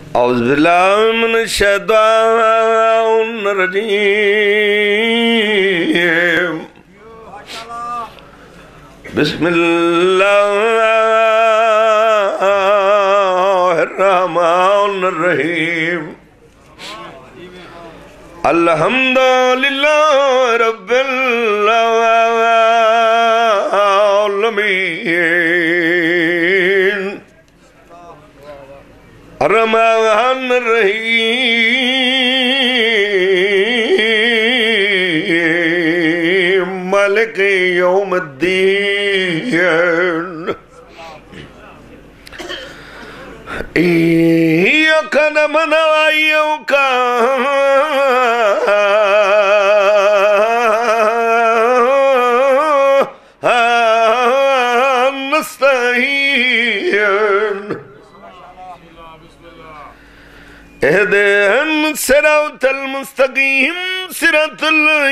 اعوذ باللہ من الشیطان الرجیم بسم اللہ الرحمن الرحیم الحمدللہ رب العالمین الرحمن الرحیم مالک یوم الدین ایاک نعبد و ایاک نستعین اهدنا الصراط المستقيم صراط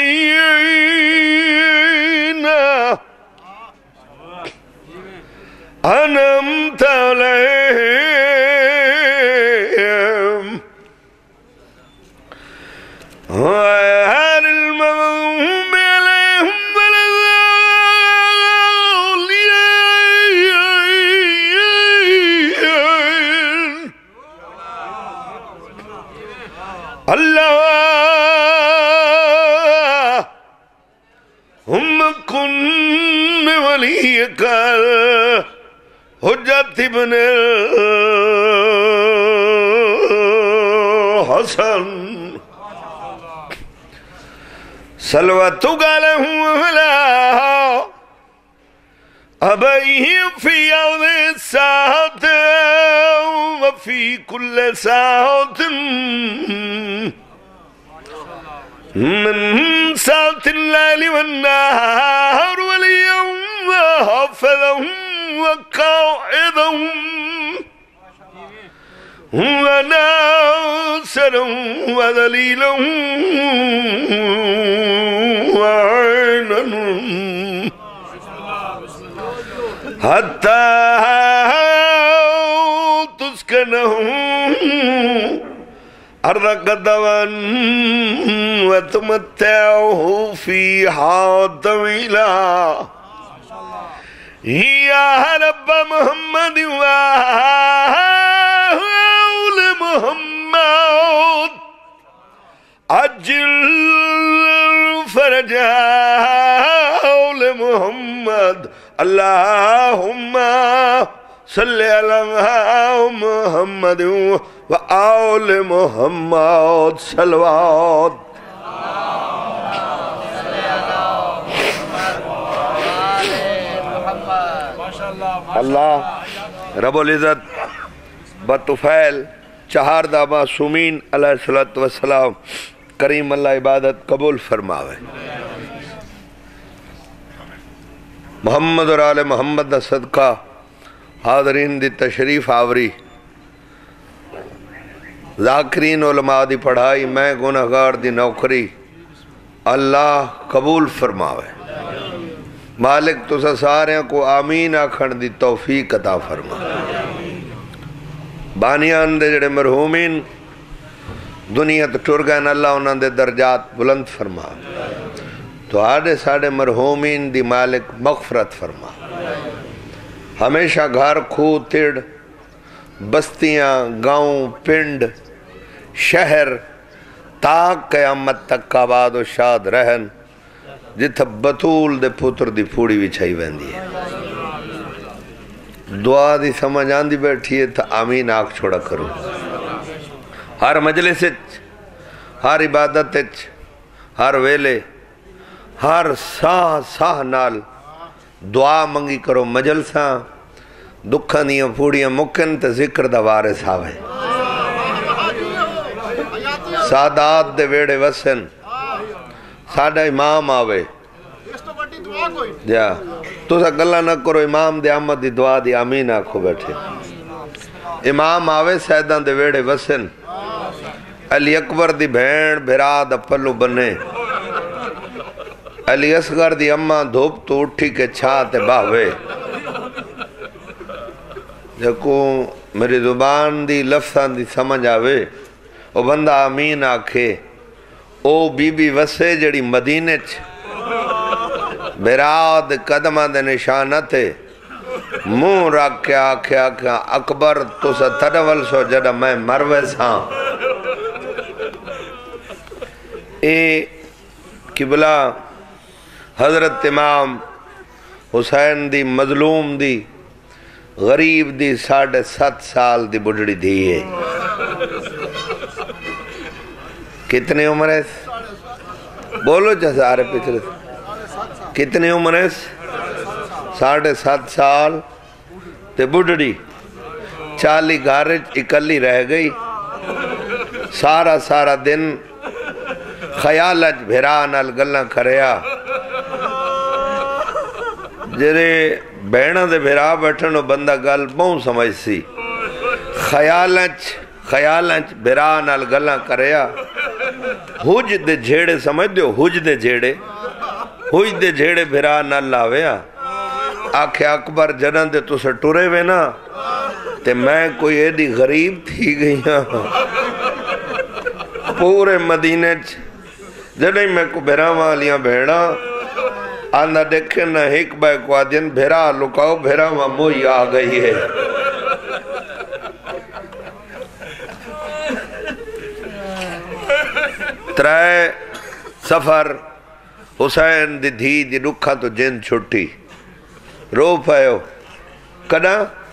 الذين أنعمت عليهم غير المغضوب عليهم ولا الضالين اللهم كن وليك حجت ابن الحسن صلواتك له وعلى أبيه في يوم الساعة وفي كل ساعة من ساعة الليل والنهار واليوم وحفظهم وقاعدهم وناصرهم وذليلهم وعينهم حتى تسكنهم أرضك دوا وتمتعه فيها طويلا يا رب محمد وآل محمد عجل فرجا آل محمد اللهم صل على محمد وآل محمد صلوات اللہ رب العزت بطفیل چہاردہ معصومین علیہ السلام کریم اللہ عبادت قبول فرماوے محمد اور آل محمد دا صدقہ حاضرین دی تشریف آوری ذاکرین علماء دی پڑھائی میں گناہگار دی نوکری اللہ قبول فرماوے مالک تسا سارے کو آمین آکھن دی توفیق عطا فرما بانیان دے جڑے مرحومین دنیا تو ٹر گئے اللہ انہاں دے درجات بلند فرما تو آڑے ساڑے مرحومین دی مالک مغفرت فرما ہمیشہ گھر کھو تڑ بستیاں گاؤں پنڈ شہر تاک قیامت تک آباد و شاد رہن جتھا بطول دے پتر دی پھوڑی وچھائی ویندی ہے دعا دی سمجھ آندی بیٹھی ہے تا آمین آنکھ چھوڑا کرو ہر مجلس ہر عبادت ہر ویلے ہر ساہ نال دعا منگی کرو مجلساں دکھاں دیاں پھوڑیاں مکن تے ذکر دا وارث آوے سادات دے ویڑے وسن ساڑھا امام آوے جا تو سا گلہ نہ کرو امام دے آمد دی دعا دی آمین آکھو بیٹھے امام آوے سیدان دے ویڑے وسن علی اکبر دی بھین بھرا دا پلو بنے علی اصغر دی اماں دھوپ تو اٹھی کے چھاتے باہوے جکو میری زبان دی لفظاں دی سمجھ آوے او بندہ آمین آکھے او بی بی وسے جڑی مدینے براد قدمہ دے نشانہ تھے منہ رکھ کے آکھے اکبر تو سا تڑول سو جڑا میں مروے ساں اے قبلہ حضرت امام حسین دی مظلوم دی غریب دی 7.5 سال دی بڑھڑی دی ہے کتنے عمر ہے بولو سارے پچھلے کتنے عمر ہے 7.5 سال تے بڑھڑی 40 گھارج اکلی رہ گئی سارا دن خیالج بھرانال گلہ کھریا جرے بینہ دے بھرا بیٹھنو بندہ گل بہن سمجھ سی خیالج بھرانال گلہ کھریا حج دے جھیڑے سمجھ دیو حج دے جھیڑے بھرانال لاویا آکھے اکبر جنن دے تو سے ٹورے وے نا تے میں کوئی ایڈی غریب تھی گئی ہاں پورے مدینے جنہیں میں کو بھیراواں لیاں بھیڑا آندہ دیکھے نہ ایک بے کو آدین بھیرا لکاؤ بھیراواں موئی آ گئی ہے ترائے سفر حسین دی دھی دی رکھا تو جن چھٹی رو پائیو کنا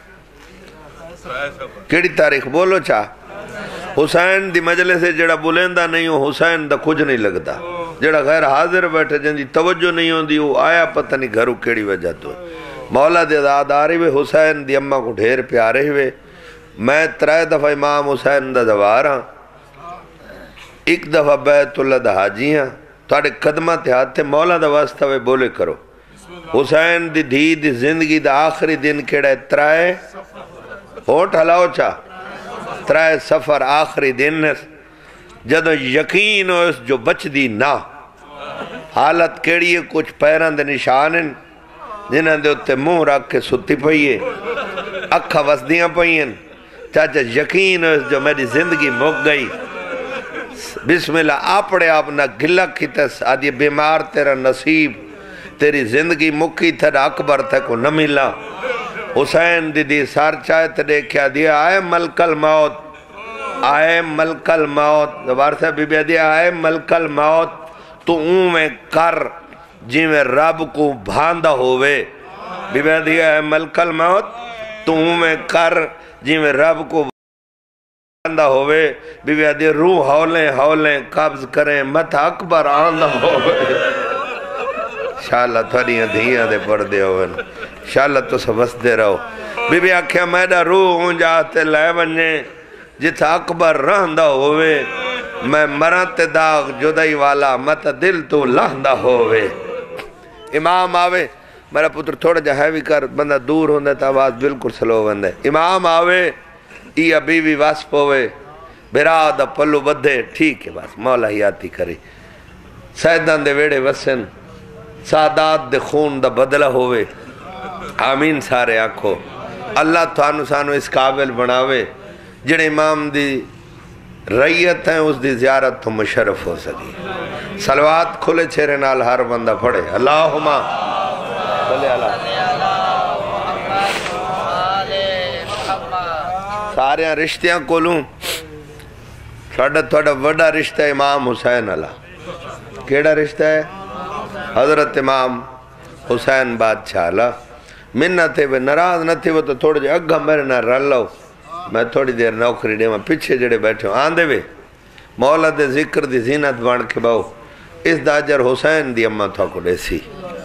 کیڑی تاریخ بولو چاہ حسین دی مجلے سے جڑا بولیندہ نہیں ہو حسین دا کچھ نہیں لگتا جڑا غیر حاضر بیٹھے جن دی توجہ نہیں ہوں دی وہ آیا پتہ نہیں گھرو کیڑی وجہ تو مولا دے داداری ہوئے حسین دی اممہ کو ڈھیر پیارے ہوئے میں 3 دفعہ امام حسین دا دوارا ایک دفعہ بیت اللہ دا حاجی ہاں تاڑے قدمہ تے ہاتھ تھے مولا دا واسطہ ہوئے بولے کرو حسین دی دھی دی زندگی دا آخری دن کیڑا ہے 3 ہوٹ ہلاؤ چاہ 3 سفر آخری دن جدو یقین ہو اس جو بچ دی نا حالت کیڑی ہے کچھ پیران دے نشانن جنہاں دے اتے منہ رکھ کے ستی پئیے اکھا وسدیاں پئیے چاچا یقین ہو اس جو میری زندگی مک گئی بسم اللہ آپڑے آپنا گلہ کی تس آدھی بیمار تیرا نصیب تیری زندگی مکی تھا اکبر تھا کو نہ ملا حسین دی سار چاہتے دیکھیا دیا آئے ملک الموت دوبار سے بی بی دیا آئے ملک الموت تو میں کر جی میں رب کو بھاندہ ہوئے بی بی دیا آئے ملک الموت تو میں کر جی میں رب کو بھاندہ ہوئے بی بی دیا روح ہولیں قبض کریں مت اکبر آندہ ہوئے شاءاللہ تھوڑیاں دھیاں دے پڑھ دے ہوئے شاءاللہ تو سبس دے رہو بی بی آکھیا میڈا روح ہوں جاتے لائے بنجے جتا اکبر رہندہ ہوئے میں مرانتے داغ جدائی والا مت دل تو لہندہ ہوئے امام آوے میرا پتر تھوڑا جا ہیوی کر بندہ دور ہوندہ تا آواز بالکل سلو بندے امام آوے ای بیوی واسپ ہوئے براد پلو بدھے ٹھیک ہے بس مولا ہی آتی کری سیدان دے ویڑے وسن سادات دے خون دا بدلہ ہوئے آمین سارے آنکھو اللہ توانو سانو اس قابل بناوے جڑے امام دی رئیت ہیں اس دی زیارت تو مشرف ہو سکی صلوات کھلے چھرے نال ہر بندہ پڑھے اللہم صلی اللہ سارے رشتیاں کولوں ساڑھا تھوڑا وڈا رشتہ امام حسین اللہ کیڑا رشتہ ہے حضرت امام حسین بادشاہ اللہ منہ تھے وہ نراز نہ تھے وہ تو تھوڑے جے اگھا میرے نہ رل لو میں تھوڑی دیر نوکری دے میں پیچھے جڑے بیٹھے ہوں آندے وے مولا دے ذکر دی زینت بان کے باؤ اس داجر حسین دی اممہ تھا کو دے سی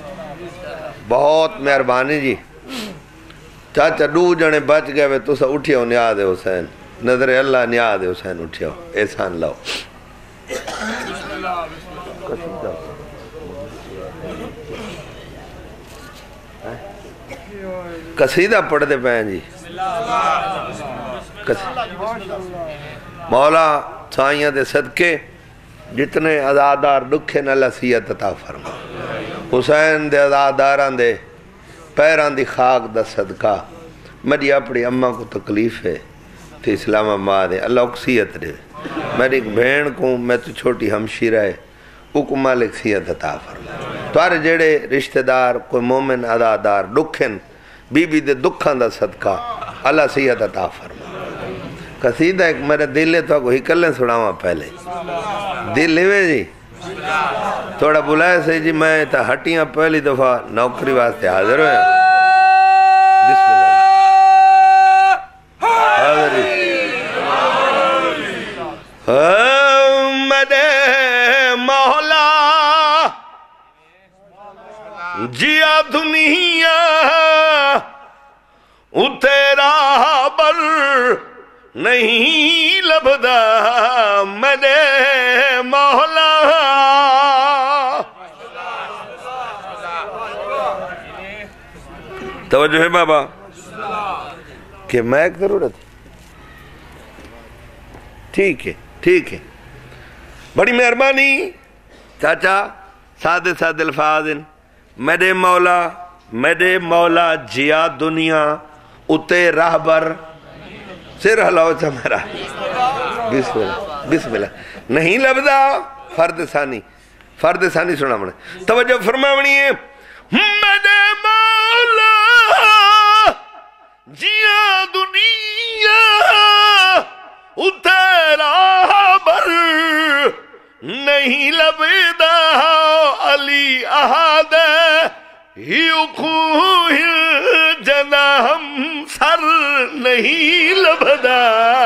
بہت مہربانی جی چاچا دو جنے بچ گئے وے تو سا اٹھیا ہو نیاد حسین نظر اللہ نیاد حسین اٹھیا ہو احسان لاؤ قصیدہ پڑھ دے پہن جی مولا سائیاں دے صدقے جتنے عزادار دکھے نہ لسیت عطا فرما حسین دے عزاداران دے پیران دی خاک دا صدقہ میری اپنی اماں کو تکلیف ہے تو اسلام آباد ہے، اللہ اکسیت دے. میری ایک بہن کو میں تو چھوٹی ہمشیرہ ہے، وہ کو مالک سیت عطا فرمائے. توارے جڑے رشتہ دار کوئی مومن عزادار دکھن بی بی دے دکھان دا صدقہ اللہ سیت عطا فرمائے. قصیدہ ایک میرے دل ہے تو ہی کلیں سڑاواں پہلے دل ہے جی تھوڑا بلائے سے جی میں تا ہٹیاں پہلی دفعہ نوکری واسطے حاضر ہوئے. بسم اللہ حاضری مدے مولا جیا دنیا تیرا بر نہیں لبدا مدے مولا. توجہ ہے بابا کہ میں ایک ضرورت ٹھیک ہے ٹھیک ہے بڑی مہربانی چاچا سادے سادے الفاظ میرے مولا جیا دنیا اتے راہبر سر ہلاؤ چمرا بسم اللہ بسم اللہ نہیں لبدا فرد ثانی سنا منے توجہ فرماونی ہے میرے مولا جیا دنیا اتے راہبر نہیں لبدا علی احد ہی اکھوہ جنا ہم سر نہیں لبدا.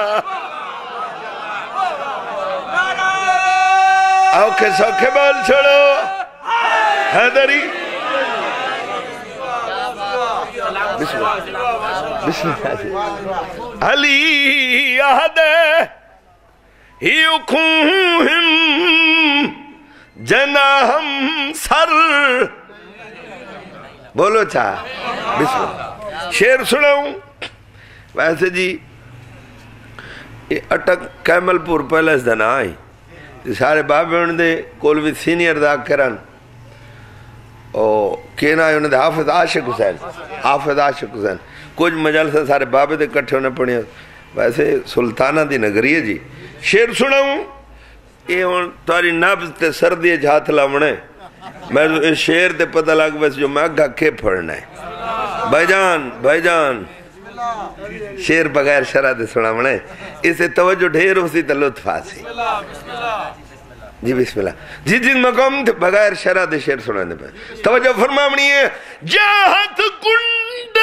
اوکھے سوکھے بول چھوڑو حیدری بسم اللہ علی احد ہی اکھوہ جنا ہم سر بولو چاہ بسم اللہ. شیر سناؤں ویسے جی اٹک کیمل پور پیلس دن آئی سارے بابے انہوں نے کول بھی سینئر دا کرن کہنا ہے انہوں نے حافظ عاشق حسین کچھ مجلسہ سارے بابے دے کٹھے ہونے پڑھیں ویسے سلطانہ دی نگری ہے جی. شیر سناؤں یہ تاری نبض تے سردی جھات لامنے میں اس شیر تے پتہ لگ بس جو میں اگھا کے پڑھنا ہے بھائی جان شیر بغیر شرح دے سنا منے اسے توجہ ڈھیر ہو سی تا لطف آسی جی بسم اللہ جی جن مقام تھے بغیر شرح دے شیر سنانے پہ توجہ فرمامنی ہے جاہت کنڈ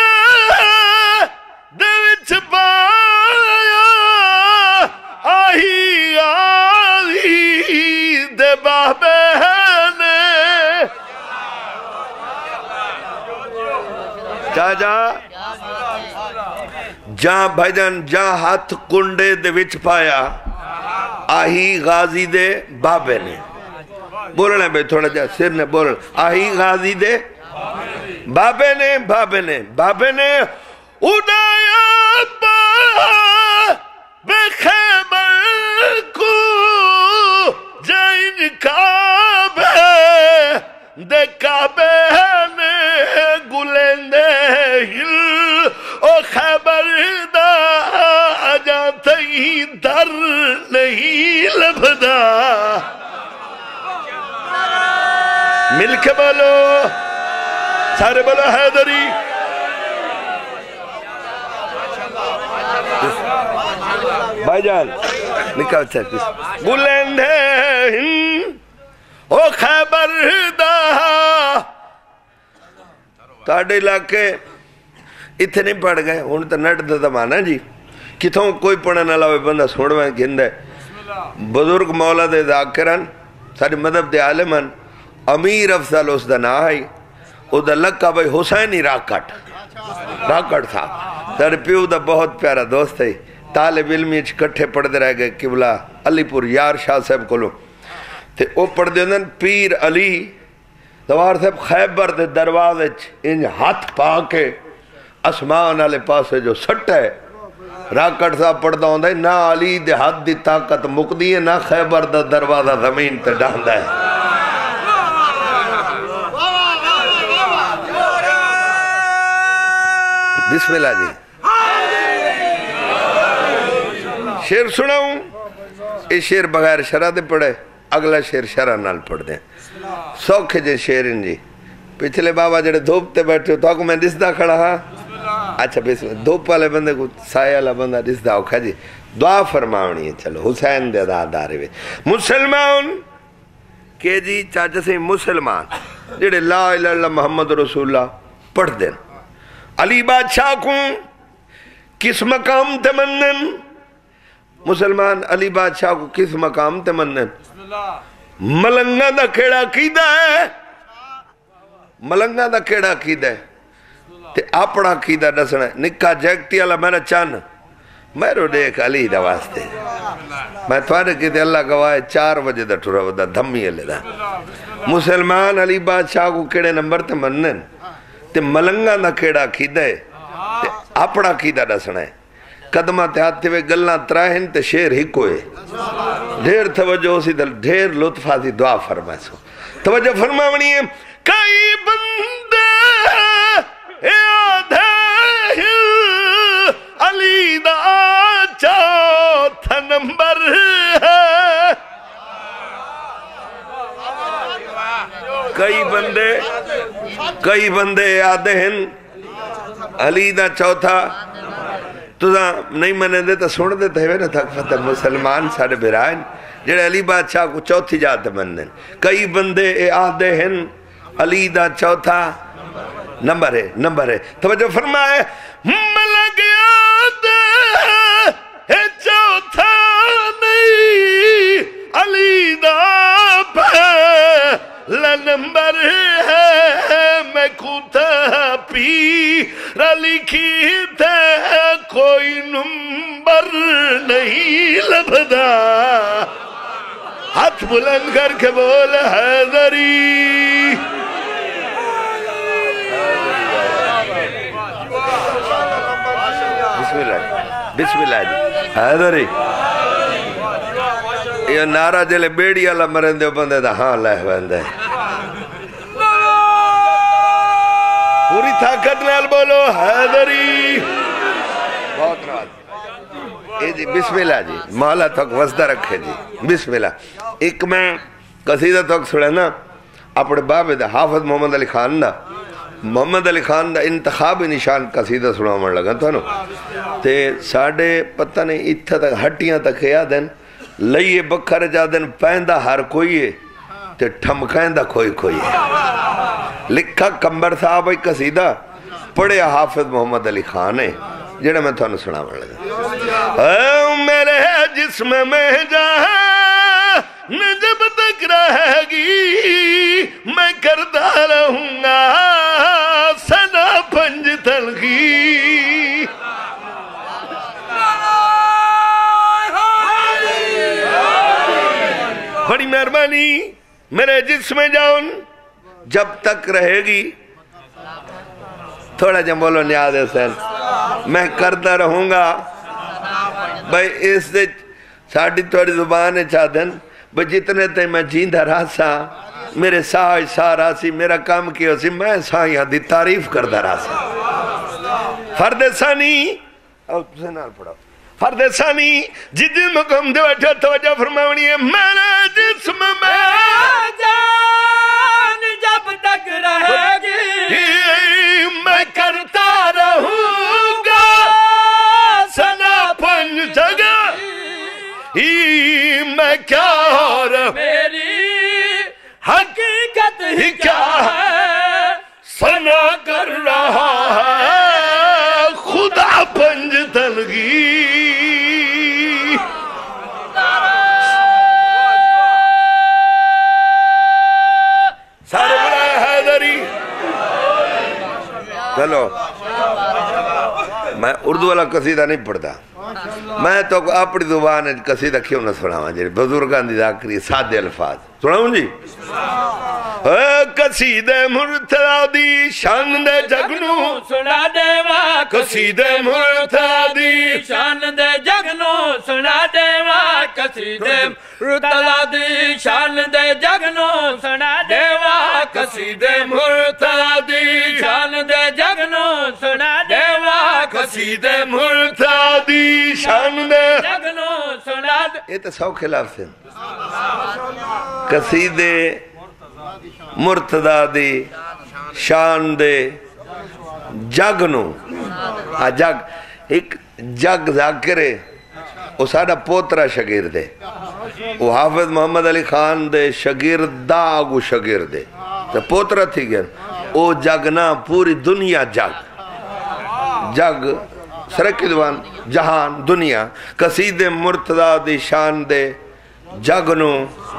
دے وچ پایا آہی آہی دے بابے جہاں بھائی جان جہاں ہاتھ کنڈے دے وچ پایا آہی غازی دے بابے نے بولنا ہے بھائی تھوڑا جا سر نے بولنا آہی غازی دے بابے نے اڑایا بے خیبر کو جائن کعبے دے کعبے نے گلندے ہل او خیبر دا آجا تئی در نہیں لبدا. مل کے بولو سارے بولو حیدری بھائی جان نکاو چاہتی گلندے ہل او خیبر دا تاڑے علاقے اتنے نہیں پڑھ گئے ہون تو نٹ دا زمانہ جی کتوں کوئی پڑھنے لوے بندہ سوڑوائیں گھندے بزرگ مولا دے ذاکران ساری مذہب دے عالمان امیر افضل اس دا نا آئی او دا لکا بھائی حسینی راکٹ تھا در پیو دا بہت پیارا دوست ہے طالب علمی کٹھے پڑھ دے رہ گئے قبلہ علی پور یار شاہ صاحب کو لو تے او پڑھ دے اندن پیر علی دوار صاحب خیبر دے دروازے انج ہاتھ پا کے اسمان والے پاسے جو سٹ ہے راکٹ صاحب پڑھ دا ہوندہ ہے نہ علی دے ہاتھ دی طاقت مقدی ہے نہ خیبر دا دروازہ زمین تے ڈاندہ ہے. بسم اللہ جی شیر سناؤں؟ یہ شیر بغیر شرح دے پڑھے، اگلا شیر شرح نال پڑھ دیں، سوکھے جے شیرن جی۔ پچھلے بابا جڑے دھوپ تے بیٹھے ہو تو آکو میں دسدہ کھڑا ہاں، اچھا بسم اللہ، دھوپ والے بندے کو سایہ والا بندہ دسدہ ہوکھا جی، دعا فرماؤنی ہے۔ چلو حسین دے دارے وے مسلمان کہ جی چاچا سے مسلمان جڑے لا الہ الا اللہ محمد رسول اللہ پڑھ دیں، علی بادشاہ کو کس مقام تے منن؟ مسلمان علی بادشاہ کو کس مقام تے منن؟ ملنگا دا کیڑا کیدہ ہے، ملنگا دا کیڑا کیدہ ہے تے اپنا کیدہ دسنا ہے۔ نکا جیکٹی والا میرا چان میرو دیکھ علی دا واسطے، میں توارے کہتے اللہ گواہ 4 بجے دا ٹھورا ودا دھمی علی دا۔ مسلمان علی بادشاہ کو کیڑے نمبر تے منن تے ملنگا دا کیڑا کیدہ ہے تے اپنا کیدہ دسنا ہے۔ قدمہ تے ہاتھ ہوئے گلنا تراہن تے شیر ہی کوئے، ڈھیر توجہ اسی دل، ڈھیر لطف آتی دعا فرمائے سو۔ توجہ فرماونی ہے، کئی بندے یاد ہے علی دا چوتھا نمبر ہے، کئی بندے یاد ہیں علی دا چوتھا، تو نہیں منے دے تو سن دے تو نا تھک فتح مسلمان ساڑھے برائن جڑے علی بادشاہ کو چوتھی جاتے منن، کئی بندے آدھے ہیں علی دا چوتھا نمبر ہے۔ توجہ فرمائے، ملک آدھے ہے چوتھا نہیں، علی دا پہلا نمبر ہے، میں کھوتا پی رلی کھیتے کوئی نمبر نہیں لبدا، ہاتھ بلند کر کے بول حیدری۔ بسم اللہ جی حیدری، یہ نعرہ جلے بیڑی اللہ مرندے بندے دا ہاں لہ بندے، پوری طاقت نال بولو حیدری۔ بہت راز اے جی بسم اللہ جی، مولا تک وزدہ رکھے جی بسم اللہ۔ ایک میں قصیدہ تک سڑے نا اپنے بابے دا حافظ محمد علی خان دا، محمد علی خان دا انتخابی نشان قصیدہ سنا من لگا تھا نو تے ساڑھے پتہ نہیں اتھا تک ہٹیاں تک یا دن لئیے بکھر جا دن پیندہ ہر کوئی ہے تے ٹھمکائندہ کوئی ہے۔ لکھا کمبر صاحب ایک قصیدہ پڑھے حافظ محمد علی خان ہے جڑا میں تھانو سنا من لگا، اے میرے جسم میں جان جب تک رہے گی میں کرتا رہوں گا سنا پنج تلخی، بڑی مہربانی، میرے جسم جان جب تک رہے گی، تھوڑا جب بولو نیاز حسین، میں کرتا رہوں گا بھائی اس سے ساڑھی تھوڑی زبان ہے چاہدن بھائی جتنے تے میں جیندہ رہا میرے ساہ سارا سی میرا کام کیا سی میں سائیاں دی تعریف کردہ رہا سا۔ فرد ثانی فرد ثانی جدی مقام دے وجہ توجہ فرماونی ہے، میرے جسم میں جان جب تک رہے گی میں کرتا رہوں گا سنا پنج جگہ، میں کیا اور میری حقیقت ہی کیا ہے سنا کر رہا ہے خدا پنج تلگی۔ سارے بلائے حیدری، چلو میں اردو والا قصیدہ نہیں پڑھتا، میں تو اپنی زبان قصیدہ کیوں نہ سناواں جی بزرگان دی ذاکری سادے الفاظ سناؤں جی۔ قصیدہ مرتضیٰ دی شان دے جگنو سنا دیوا، قصیدہ مرتضیٰ دی شان دے جگنو سنا دیوا، قصیدہ مرتضیٰ دی شان دے جگنو سنا دیوا، قصیدہ مرتضیٰ دی شان دے جگنو سنا دیوا، قصیدے مرتضی شان دے جگنو سنا دے. یہ تو سو خلاف سے قصیدے مرتضی شان دے جگنو جگ ایک جگ ذاکرے وہ ساڑھا پوترا شگرد ہے وہ حافظ محمد علی خان دے شگرد دا آگو شگرد ہے تو پوترا تھی گیا وہ جگ نا پوری دنیا جگ جگ سرکی دوان جہان دنیا قصید مرتضی دی شان دے جگنو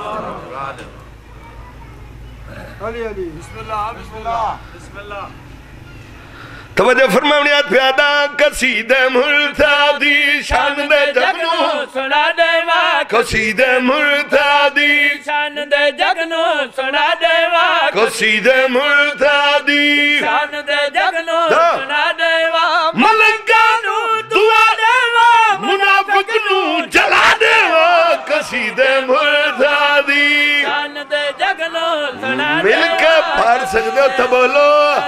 توجہ فرماؤنی آت پیادا قصید مرتضی شان دے جگنو سنا دے واک قصید مرتضی شان دے جگنو سنا دے واک قصید مرتضی شان دے جگنو دا. سنا دے واک ملکانو دعا دے واک منافق نو جلا دے قصید مرتضی شان دے جگنو سنا دے مل کے پھار سکتے ہو تو بولو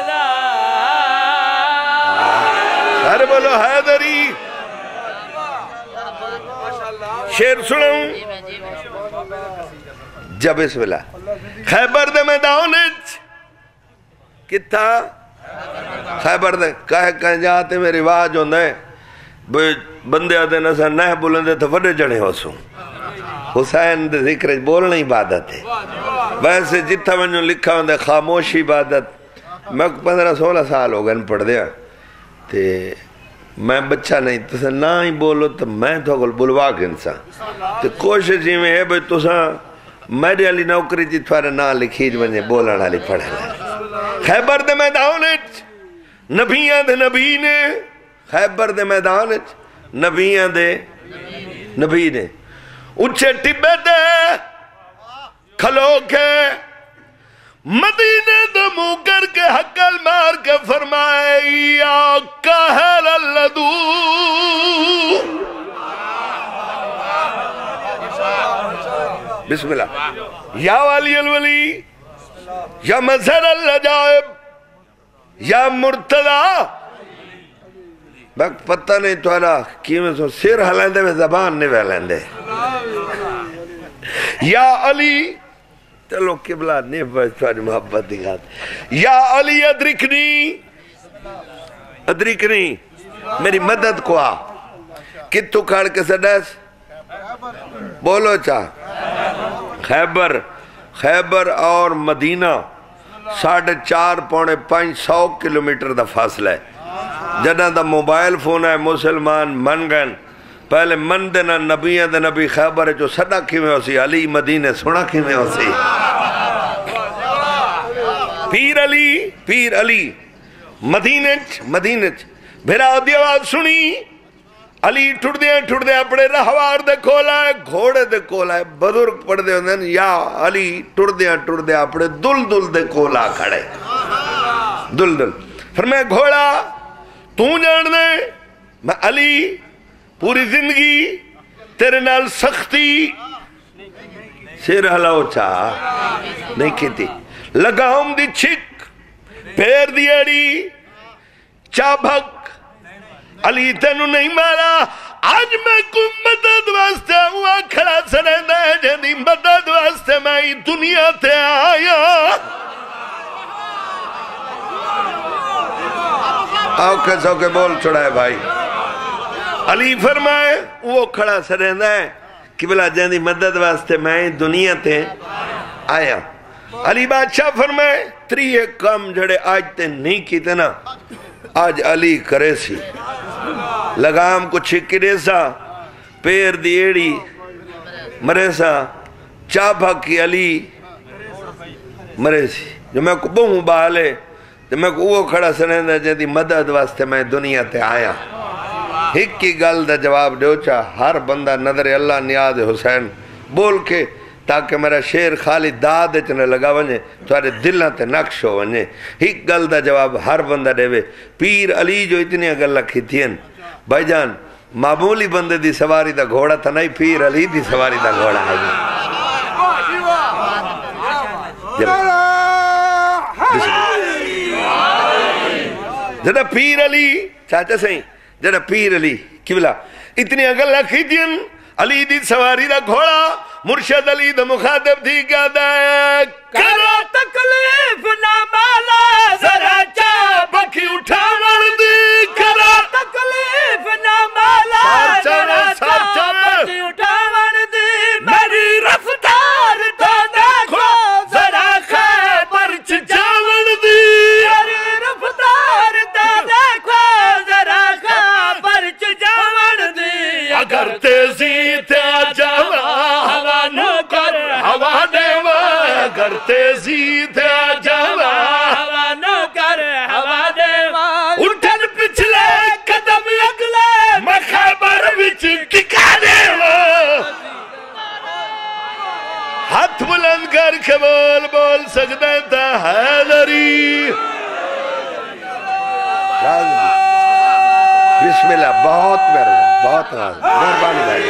سر بولو حیدری شیر سنوں جب اس بلا خیبر دے میدان کتا خیبر دے کہیں جاتے میں رواج ہوندہ ہے بندے آتے نسا نہ بولندے تو وڈے جڑے ہو سوں حسین دے ذکر بولنا عبادت ہے ویسے جتھا میں لکھا ہوندے خاموشی عبادت میں 15-16 سال ہو گئے پڑھ دیا تے میں بچہ نہیں تسا نہ ہی بولو تو میں تو اگل بلوا کے انسان تے کوشش ہی میں ہے بھئی تسا میرے علی نوکری جی تھوارے نہ لکھیج بنجے بولن علی پڑھے لائے خیبر دے میدانچ نبیاں دے نبی نے خیبر دے میدانچ نبیاں دے نبی نے اچھے ٹبے دے کھلو کے مدینے دمو کر کے حقل مار کے فرمائے یا کہل اللدو بسم اللہ یا والی الولی یا مظہر العجائب یا مرتضی بک پتہ نہیں توڑا کیوں سو سر ہلائندے میں زبان نہیں بہلائندے یا علی چلو قبلہ نہیں بس تھوڑی محبت دکھات یا علی ادرکنی میری مدد کو آ کتو کھاڑ کے سڈیس بولو چاہ خیبر اور مدینہ 4.5-500 کلومیٹر دا فاصلہ ہے جنہ دا موبائل فون ہے مسلمان من گئن پہلے من دینا نبیان دے نبی خیبر ہے جو سڑا کی میں ہو سی علی مدینہ سونا کی میں ہو سی پیر علی مدینہ بھیرا دی آواز سنی علی ٹھڑ دیا اپنے رہوار دے کھولا ہے گھوڑے دے کھولا ہے بزرگ پڑھ دے ہوندے ہیں یا علی ٹھڑ دیا اپنے دل دے کھولا کھڑے دل فرمائے گھوڑا تو جان دے میں علی پوری زندگی تیرے نال سختی سیر ہلاؤ چاہ نہیں کہتی لگاؤں دی چھک پیر دی اڑی چابھک علی تینو نہیں مارا آج میں کوئی مدد واسطے ہوا کھڑا سرندہ ہے جنی مدد واسطے میں ہی دنیا تے آیا آؤ کسو کے بول چھڑائے بھائی علی فرمائے وہ کھڑا سرندہ ہے کہ بلا جنی مدد واسطے میں ہی دنیا تے آیا علی بادشاہ فرمائے 3 کام جڑے آج تے نہیں کیتے نا آج علی کرے سی لگام کو چھکی ریسا پیر دیڑی مریسا چاپا کی علی مریسی جو میں کو بہوں بالے جو میں کو وہ کھڑا سنیندہ جدی مدد واسطے میں دنیا تے آیا ایک کی گل دا جواب دیوچا ہر بندہ نظر اللہ نیاز حسین بول کے تاکہ میرا شیر خالی داد چنے لگا ونجے توارے دلہ تے نقش ہو ونجے ایک گل دا جواب ہر بندہ دیوے پیر علی جو اتنی گل لکھی تھین بھائی جان معمولی بندے دی سواری دا گھوڑا تھا نہیں پیر علی دی سواری دا گھوڑا ہے جدہ پیر علی چاچا سہیں جڑا پیر علی قبلہ اتنی گلاں کیتیاں علی دی سواری دا گھوڑا مرشد علی دا مخاطب تھی کیا دے کرو تکلیف نہ مالا ذرا چا بکھی اٹھاون دی کرو تکلیف نہ مالا ذرا چا بکھی اٹھاون دی میری رفتار تو دیکھو ذرا خیبر چ جاون دی میری رفتار تو دیکھو ذرا خیبر چ جاون دی اگر تیزی تے جاوا ہوا نو کر ہوا دیوا اگر تیزی تے جاوا ہوا نو کر ہوا دیوا اٹھن پچھلے قدم اگلے میں خیبر وچ ٹکا دیوا ہاتھ بلند کر کے بول سکتا تھا حیدری بسم اللہ بہت مہربانی بھائی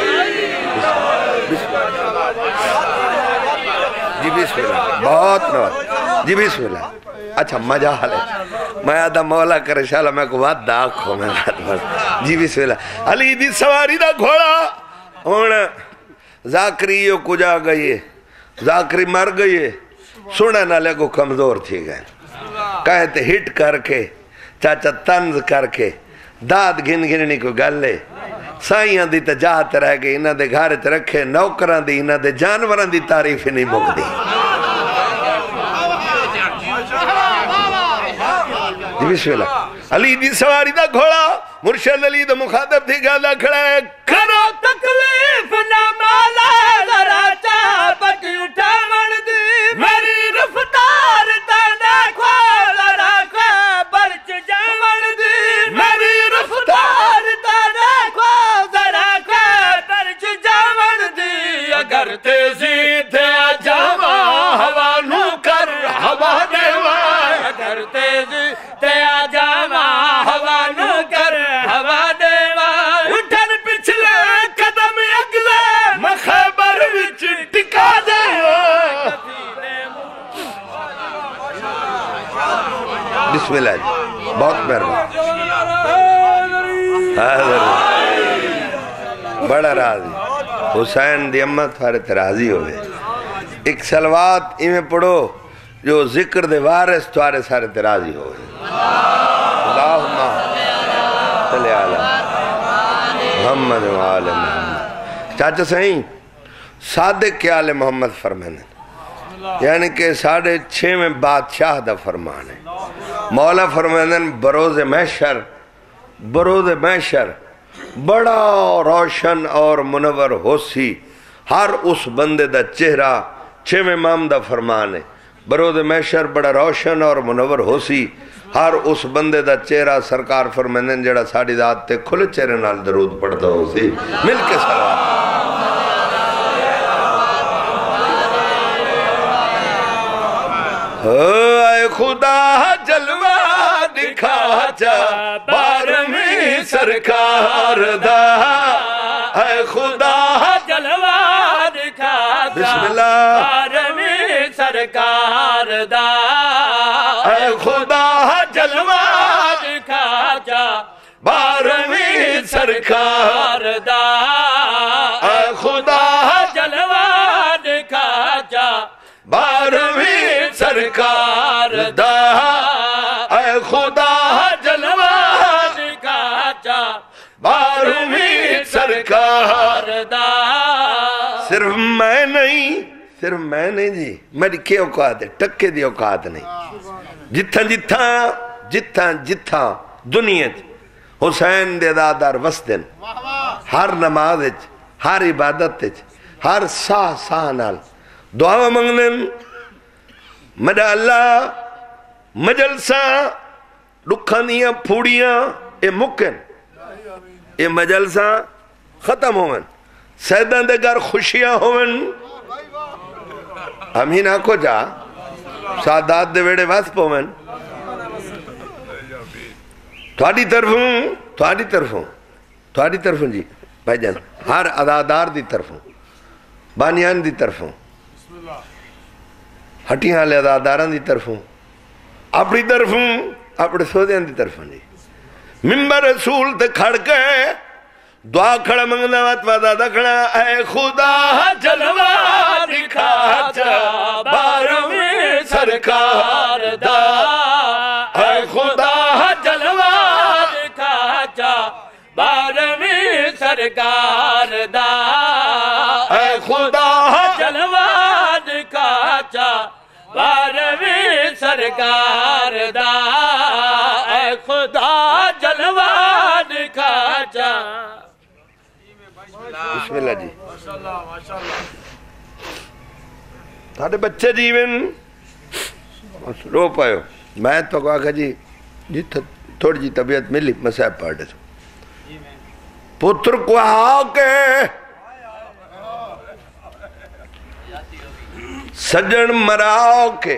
جی بسم اللہ بہت نواز جی بسم اللہ اچھا مجال ہے میں آدھا مولا کرے شاءاللہ میں کو بات داکھ ہو میں جی بسم اللہ علی دی سواری دا گھوڑا ہون ذاکریو کجا گئی ذاکری مر گئی سننے نالے کو کمزور تھی گئے کہتے ہٹ کر کے چاچا تنز کر کے داد گھن گھننی کو گل لے سائیاں دی تجاہت رہ گئی انہاں دے گھارت رکھے نوکران دی انہاں دے جانوران دی تعریف نہیں مک دی جی بسم اللہ علی دی سواری دا گھوڑا مرشد علی دا مخاطب تھی گالا کھڑا ہے کرو تکلیف نہ مالا ذرا چا بکھی اٹھاون دی میری رفتار تا دیکھو ذرا خیبر چ جاون دی میری رفتار تا دیکھو ذرا خیبر چ جاون دی اگر تیزی تے جاوا ہوا نو کر ہوا دیوا اگر تیزی تے جاوا ہوا نو کر ہوا دیوا اٹھن پچھلے قدم اگلے میں خیبر وچ ٹکا دیوا بسم اللہ جی بہت مہربان بڑا راضی حسین دی امت فارت راضی ہوئے ایک سلوات ایمیں پڑھو جو ذکر دے وارث توارے سارے راضی ہوئے اللہم صلی علی محمد و آل محمد چاچا سہیں صادق کے آل محمد فرمانے یعنی کہ 6.5 میں بادشاہ دا فرمان ہے مولا فرمانے بروز محشر بڑا روشن اور منور ہو سی ہر اس بندے دا چہرہ 6 امام دا فرمان ہے بروز محشر بڑا روشن اور منور ہو سی ہر اس بندے دا چہرہ سرکار فرمانے جڑا ساڑی ذات تے کھلے چہرے نال درود پڑھتا ہو سی مل کے سلام اے خدا جلوہ دکھا جا بارہویں سرکار دا اے خدا جلوہ دکھا جا بسم اللہ بارہویں سرکار دا اے خدا جلوہ دکھا جا بارہویں سرکار دا اے خدا جلوہ دکھا جا بارہویں سرکار دا اے خدا جلوہ دکھا جا بارہویں سرکار دا صرف میں نہیں جی میری کیا اوقات ہے ٹکے دی اوقات نہیں جتھاں دنیا حسین دے دادار وسدن ہر نماز ہر عبادت ہر ساہ نال دعا منگنن مدہ اللہ مجلسہ دکھانیاں پھوڑیاں اے مکن اے مجلسہ ختم ہوئن سیدان دے گھر خوشیاں ہوئن ہمیں نہ کو جا سادات دے ویڑے واسپ ہوئن تھوڑی طرفوں جی بھائی جان ہر ادادار دی طرفوں بانیان دی طرفوں ہٹیاں والے اداداران دی طرفوں اپنی طرفوں اپنے سودیاں دی طرفوں جی ممبر رسول تے کھڑ کے دعا کھڑا منگنا وات وعدہ دکھنا اے خدا جلوہ دکھا جا بارہویں سرکار دا اے خدا جلوہ دکھا جا بارہویں سرکار دا اے خدا جلوہ دکھا جا بارہویں سرکار دا اے خدا جلوہ دکھا جا بسم اللہ جی تھاڑے بچے جیون رو پائے میں تو کہا کہ جی تھوڑی جی طبیعت ملی مسائب پاڑے تو پتر کو آکے سجن مراؤ کے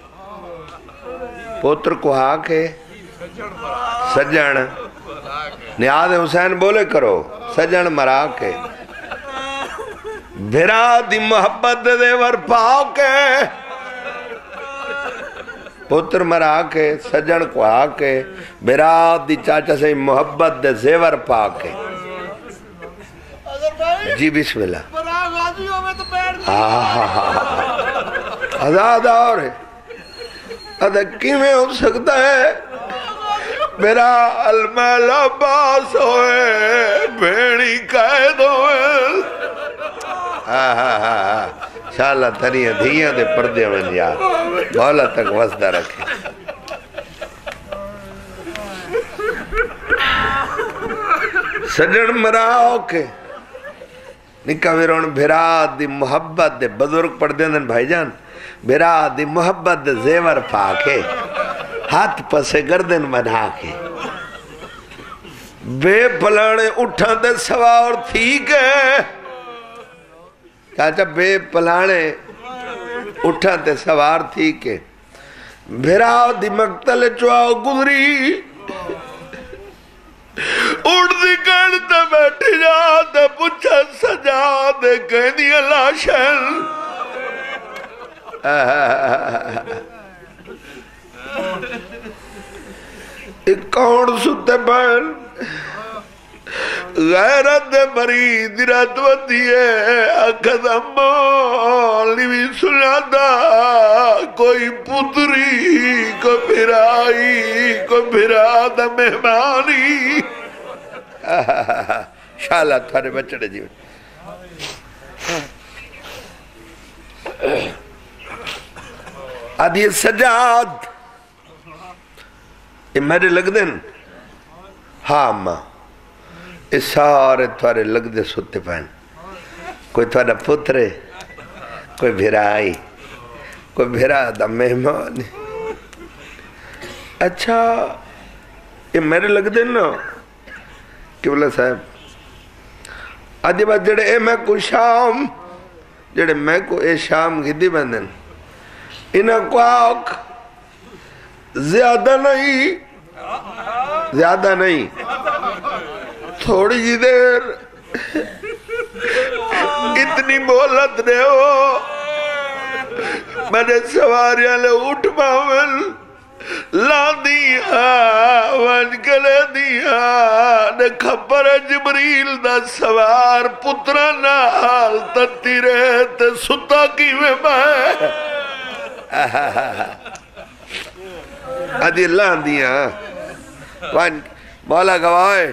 پتر کو آکے سجن نیاز حسین بولے کرو سجن مرا کے بھرا دی محبت دے ور پاؤ کے پتر مرا کے سجن کو آ کے بھرا دی چاچا سے محبت دے زیور پا کے جی بسم اللہ آزاد اور ہے ادھکی میں ہو سکتا ہے میرا المال عباس ہوئے بھیڑی قائد ہوئے شاءاللہ تنیاں دھیاں دے پردے میں یار مولا تک وسدہ رکھے سجن مراؤ کے نکا ویرون بھرا دی محبت دے بزرگ پڑھ دیندن بھائی جان بھرا دی محبت دے زیور پاکے ہاتھ پسے گردن بنا کے بے پلانے اٹھان دے سوار تھی کے چاچا بے پلانے اٹھان دے سوار تھی کے بھراؤ دی مقتل چواؤ گزری اڑ دی کرتے بیٹھ جاتے پچھا سجا دے کہنی اللہ شل ایک کون ستے بین غیرت مرید رات ودیے اکھد امالی بھی سنادا کوئی پتری کوئی بھرائی کوئی بھراد مہمانی شاءاللہ تھارے بچڑے جیون آدھی سجاد یہ میرے لگ دن ہاں ماں یہ سارے تھوڑے لگ دے سوتے پہن کوئی تھوڑا پترے کوئی بھرائی کوئی بھرا دا مہمان اچھا یہ میرے لگ دن نا کہ بولا صاحب آدھی بات جڑے اے میں کو شام جڑے میں کو اے شام گھدی بندن انہاں کو آک زیادہ نہیں تھوڑی جی دیر اتنی مہلت دے ہو میں نے سواریاں لے اٹھ باول لا دیا وانج کلے دیا نے کھپر جبریل دا سوار پترہ نال تتی رہتے ستا کی میں بائے ادھی اللہ دیا مولا گواہ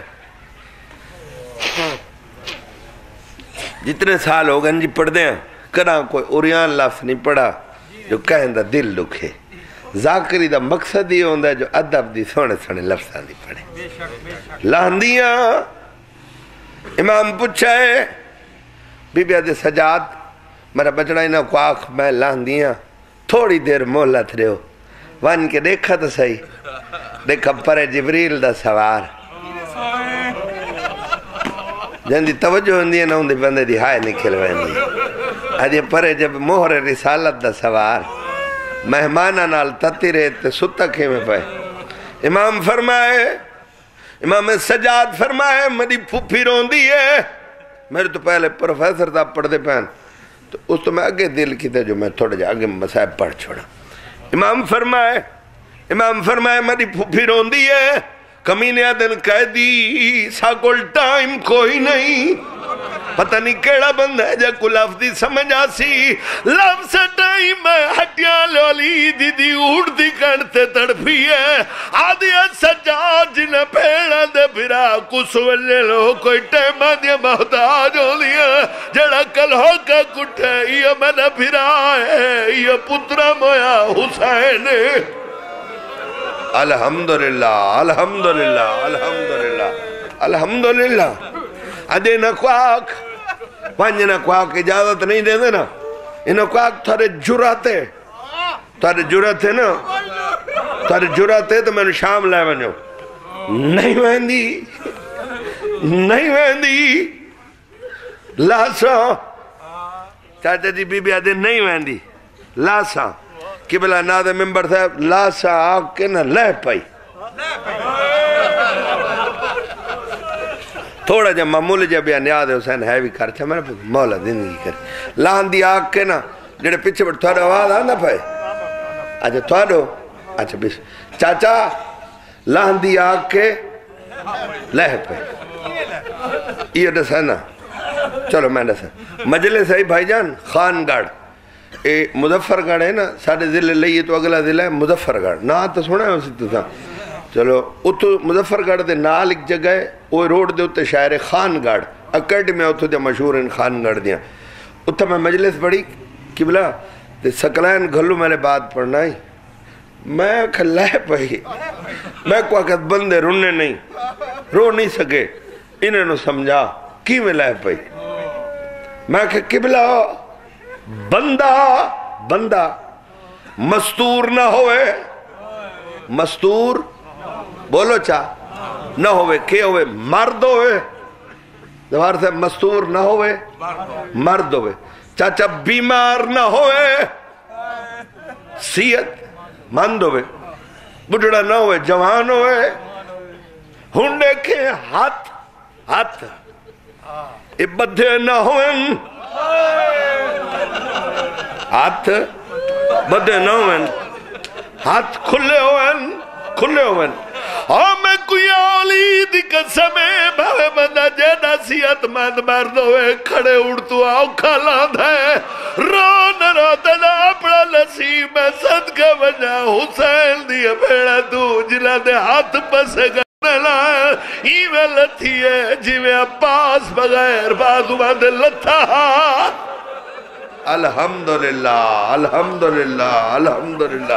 جتنے سال ہو گئے جی پڑھ دیں کنا کوئی اوریان لفظ نہیں پڑھا جو کہیں دا دل دکھے ذاکری دا مقصد ہی ہوندہ جو ادب دی سونے سونے لفظاں دی پڑھے لاندیاں امام پوچھائے بی بی آدھے سجاد میرا بچڑا انہوں کو آنکھ میں لاندیاں تھوڑی دیر مہلت رہو وان کے دیکھا تو صحیح دیکھا پر جبریل دا سوار جن دی توجہ ہوندی ہے نا ہوندی بندے دی ہائے نکل ویندی آدھی پر جب مہر رسالت دا سوار مہمانہ نال تتی رہتے ستا کھیمے پائے امام فرمائے امام سجاد فرمائے میری پھوپھی روندی ہے میرے تو پہلے پروفیسر تھا پڑھ دے پہن تو اس تو میں آگے دل کی تھے جو میں تھوڑے جا آگے مسائب پڑھ چھوڑا امام فرمائے میری پھوپھی روندی ہے کمینے دن قیدی ساکل ٹائم کوئی نہیں پتہ نہیں کیڑا بندہ ہے جا کو لفظی سمجھ آسی لفظ ٹائم ہٹیاں لولی دی اوڑ دی کرتے تڑپی ہے آدھی سجاد جنہ پیڑا دے پھرا کس وجہ لو کوئی ٹائم آدھی محتاج ہو لیا جڑا کل ہو کا کٹھے یہ میں پھرا ہے یہ پترہ مویا حسین الحمدللہ الحمدللہ الحمدللہ الحمدللہ ادھے نکواک پانچ نکواک اجازت نہیں دے دینا یہ نکواک تھوڑے جرات ہے نا تھوڑے جرات ہے تو میں نے شام لائے بنیو نہیں ویندی لاسا چاچا جی بی بی آدھے نہیں ویندی لاسا قبلہ ناد ممبر صاحب لاسا آگ کے نا لہ پائی تھوڑا جب معمول جب یا نیاد حسین ہے بھی کرچا میں نے مولا زندگی کر لان دی آگ کے نا جڑے پیچھے بڑھ تھوڑا آواز آنا پائے اچھا تھوڑا اچھا بیس چاچا لان دی آگ کے لہ پائے یہ دسا نا چلو میں دسا مجلس ہے بھائی جان خان گاڑ مظفر گڑھ ہے نا ساڑھے ضلع لئیے تو اگلا ضلع ہے مظفر گڑھ نا تو سونا ہے اسی تو تھا چلو اتو مظفر گڑھ دے نال ایک جگہ ہے وہ روڈ دے اتے شاعر خان گڑھ اکیڈمی اتو دے مشہور ہیں خان گڑھ دیا اتھا میں مجلس پڑھی قبلہ دے سکلین گھلو میں نے بات پڑھنا ہی میں کھلہ پہی میں کو اکت بندے رونے نہیں رو نہیں سکے انہیں نو سمجھا کی میں لہ پہی میں کہ قبلہ بندہ مستور نہ ہوئے مستور بولو چاہ نہ ہوئے کیا ہوئے مرد ہوئے دوبارہ سے مستور نہ ہوئے مرد ہوئے چاچا بیمار نہ ہوئے صحت مند ہوئے بڑھڑا نہ ہوئے جوان ہوئے ہنڈے کے ہاتھ بدھے نہ ہوئے ہاتھ بدھے نہ ہوئے ہاتھ کھلے ہوئے اور میں کوئی اولی دی قسمیں بھاوے بندہ جیدہ سیت مند مرد ہوئے کھڑے اڑتو آؤ کھالاند ہے رون روتنا اپنا نصیب میں صدقہ بجا حسین دیا بیڑا تو جلا دے ہاتھ پسے گرنا ایوے لتھی ہے جیوے عباس بغیر بازو باندے لتھا الحمدللہ الحمدللہ الحمدللہ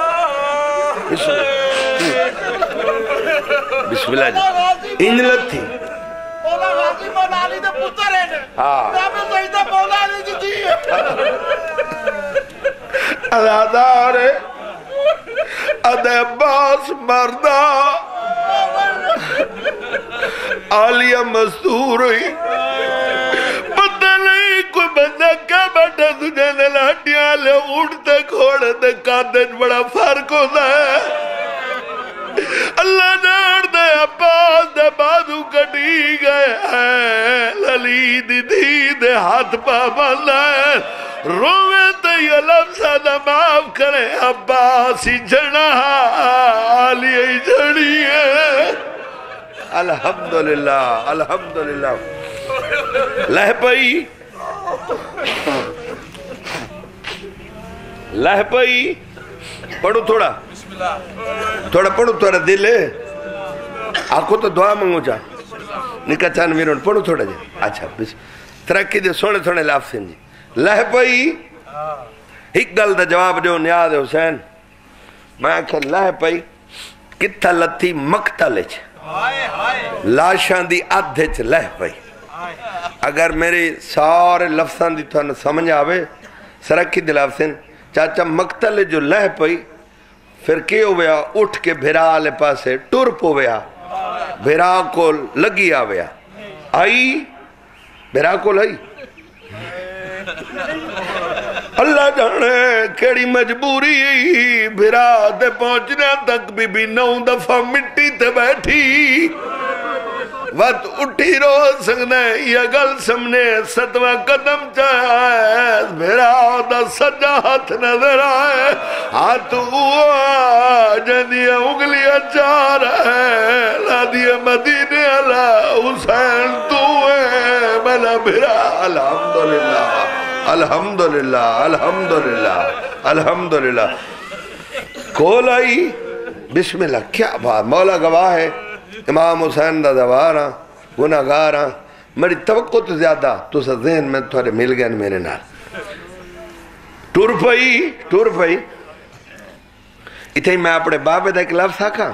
بسم اللہ جی انجلت تھی مولا غازی مولا علی دے پتر ہے نام سجدہ مولا علی جی تھی ادادار ادے عباس مردہ عالیہ مستور ہوئی پتہ نہیں کوئی بندہ کیا بیٹھا تجھے نلاٹیاں لے اڑتے کھوڑے دے کادج بڑا فرق ہوتا ہے اللہ نار دے عباس دے بازو کٹی گئے ہیں للی دی دے ہاتھ پا بندہ ہے روے تے یہ لفظہ دا معاف کرے عباس ہی جڑا آلی ہی جڑی ہے الحمدللہ الحمدللہ لہ پئی پڑھو تھوڑا پڑھو تھوڑا دل ہے آنکھو تو دعا منگو جا نکا چان ویرون پڑھو تھوڑا جا اچھا ترقی دے سونے لافظ جی لہ پئی ایک گل دا جواب جو نیاد حسین میں آنکھا لہ پئی کتھا لتی مقتل چ لاشان دی آدھے چ لہ پئی اگر میری سارے لفظان دی تو سمجھ آوے سرکی دے لفظن چاچا مقتل جو لہ پئی پھر کیا ہویا اٹھ کے بھیرا لے پاسے ٹرپ ہویا بھیرا کو لگی آویا آئی بھیرا کو لئی اللہ جانے کیڑی مجبوری بھیرا دے پہنچنے تک بی 9 دفعہ مٹی تے بیٹھی وقت اٹھی رو سکنے یہ گل سمنے 7واں قدم چاہے بھیرا دا سجا ہاتھ نظر آئے ہاتھ جنی انگلیاں چار ہے لادی مدینے اللہ حسین تو ہے ملا بھرا الحمدللہ الحمدللہ الحمدللہ الحمدللہ کول آئی بسم اللہ کیا بات مولا گواہ ہے امام حسین دا دوارا گناہگاراں میری توقع تو زیادہ تو سا ذہن میں تھوڑے مل گئے میرے نال ٹور پئی اتھے میں اپنے بابے دا ایک لفظ آکھاں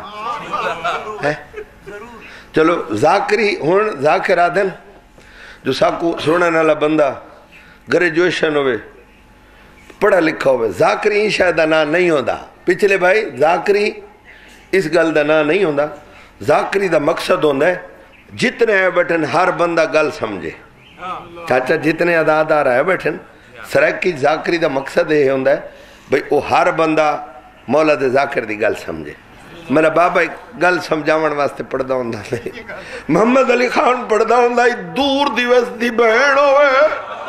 چلو ذاکری ہون ذاکر آدھن جو ساکو سننے والا بندہ گریجویشن ہوئے پڑھا لکھا ہوئے ذاکری شاید نا نہیں ہوندا پچھلے بھائی ذاکری اس گل دا نا نہیں ہوندا ذاکری دا مقصد ہوندا ہے جتنے ہے بیٹھن ہر بندہ گل سمجھے چاچا جتنے ادادار ہے بیٹھن سرکی ذاکری دا مقصد یہ ہوندا ہے بھئی وہ ہر بندہ مولا دے ذاکر دی گل سمجھے میرا بابا ایک گل سمجھاون واسطے پڑھدا ہوندا نہیں محمد علی خان پڑھدا ہوندا دور دیوس دی بہن ہوئے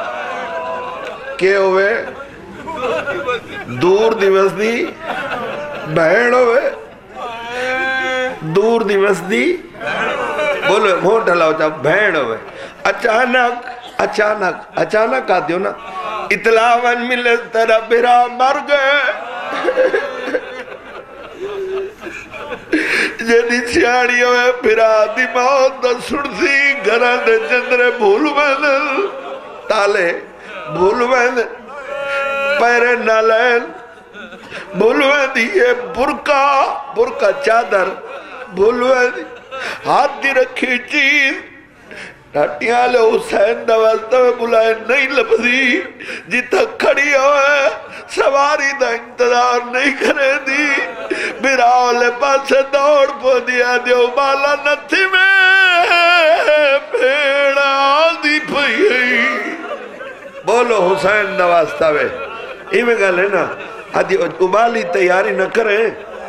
کہ ہوئے دور دیوس دی بہن ہوئے دور دیوس دی بولو موٹا لاؤ چاہو بہن ہوئے اچانک آتی ہو نا اطلاعاً ملے تیرا برا مر گئے جنی چھاڑی ہوئے برا دی موت دا سڑسی گھران دے چندرے بھول میں تالے بھول میں پیرے نالین بھول میں دیئے برکا چادر بھول میں دی ہاتھ دی رکھی چیز ڈھٹیاں لے حسین دوازدہ میں بلائے نہیں لبزی جتا کھڑی ہوئے سواری دا انتظار نہیں کرے دی براؤ لے پاسے دوڑ پو دیا دیو بالا نتھی میں پیڑا دی پئی بولو حسین دوازدہ میں ایمیں گا لینا آدھی ابالی تیاری نہ کریں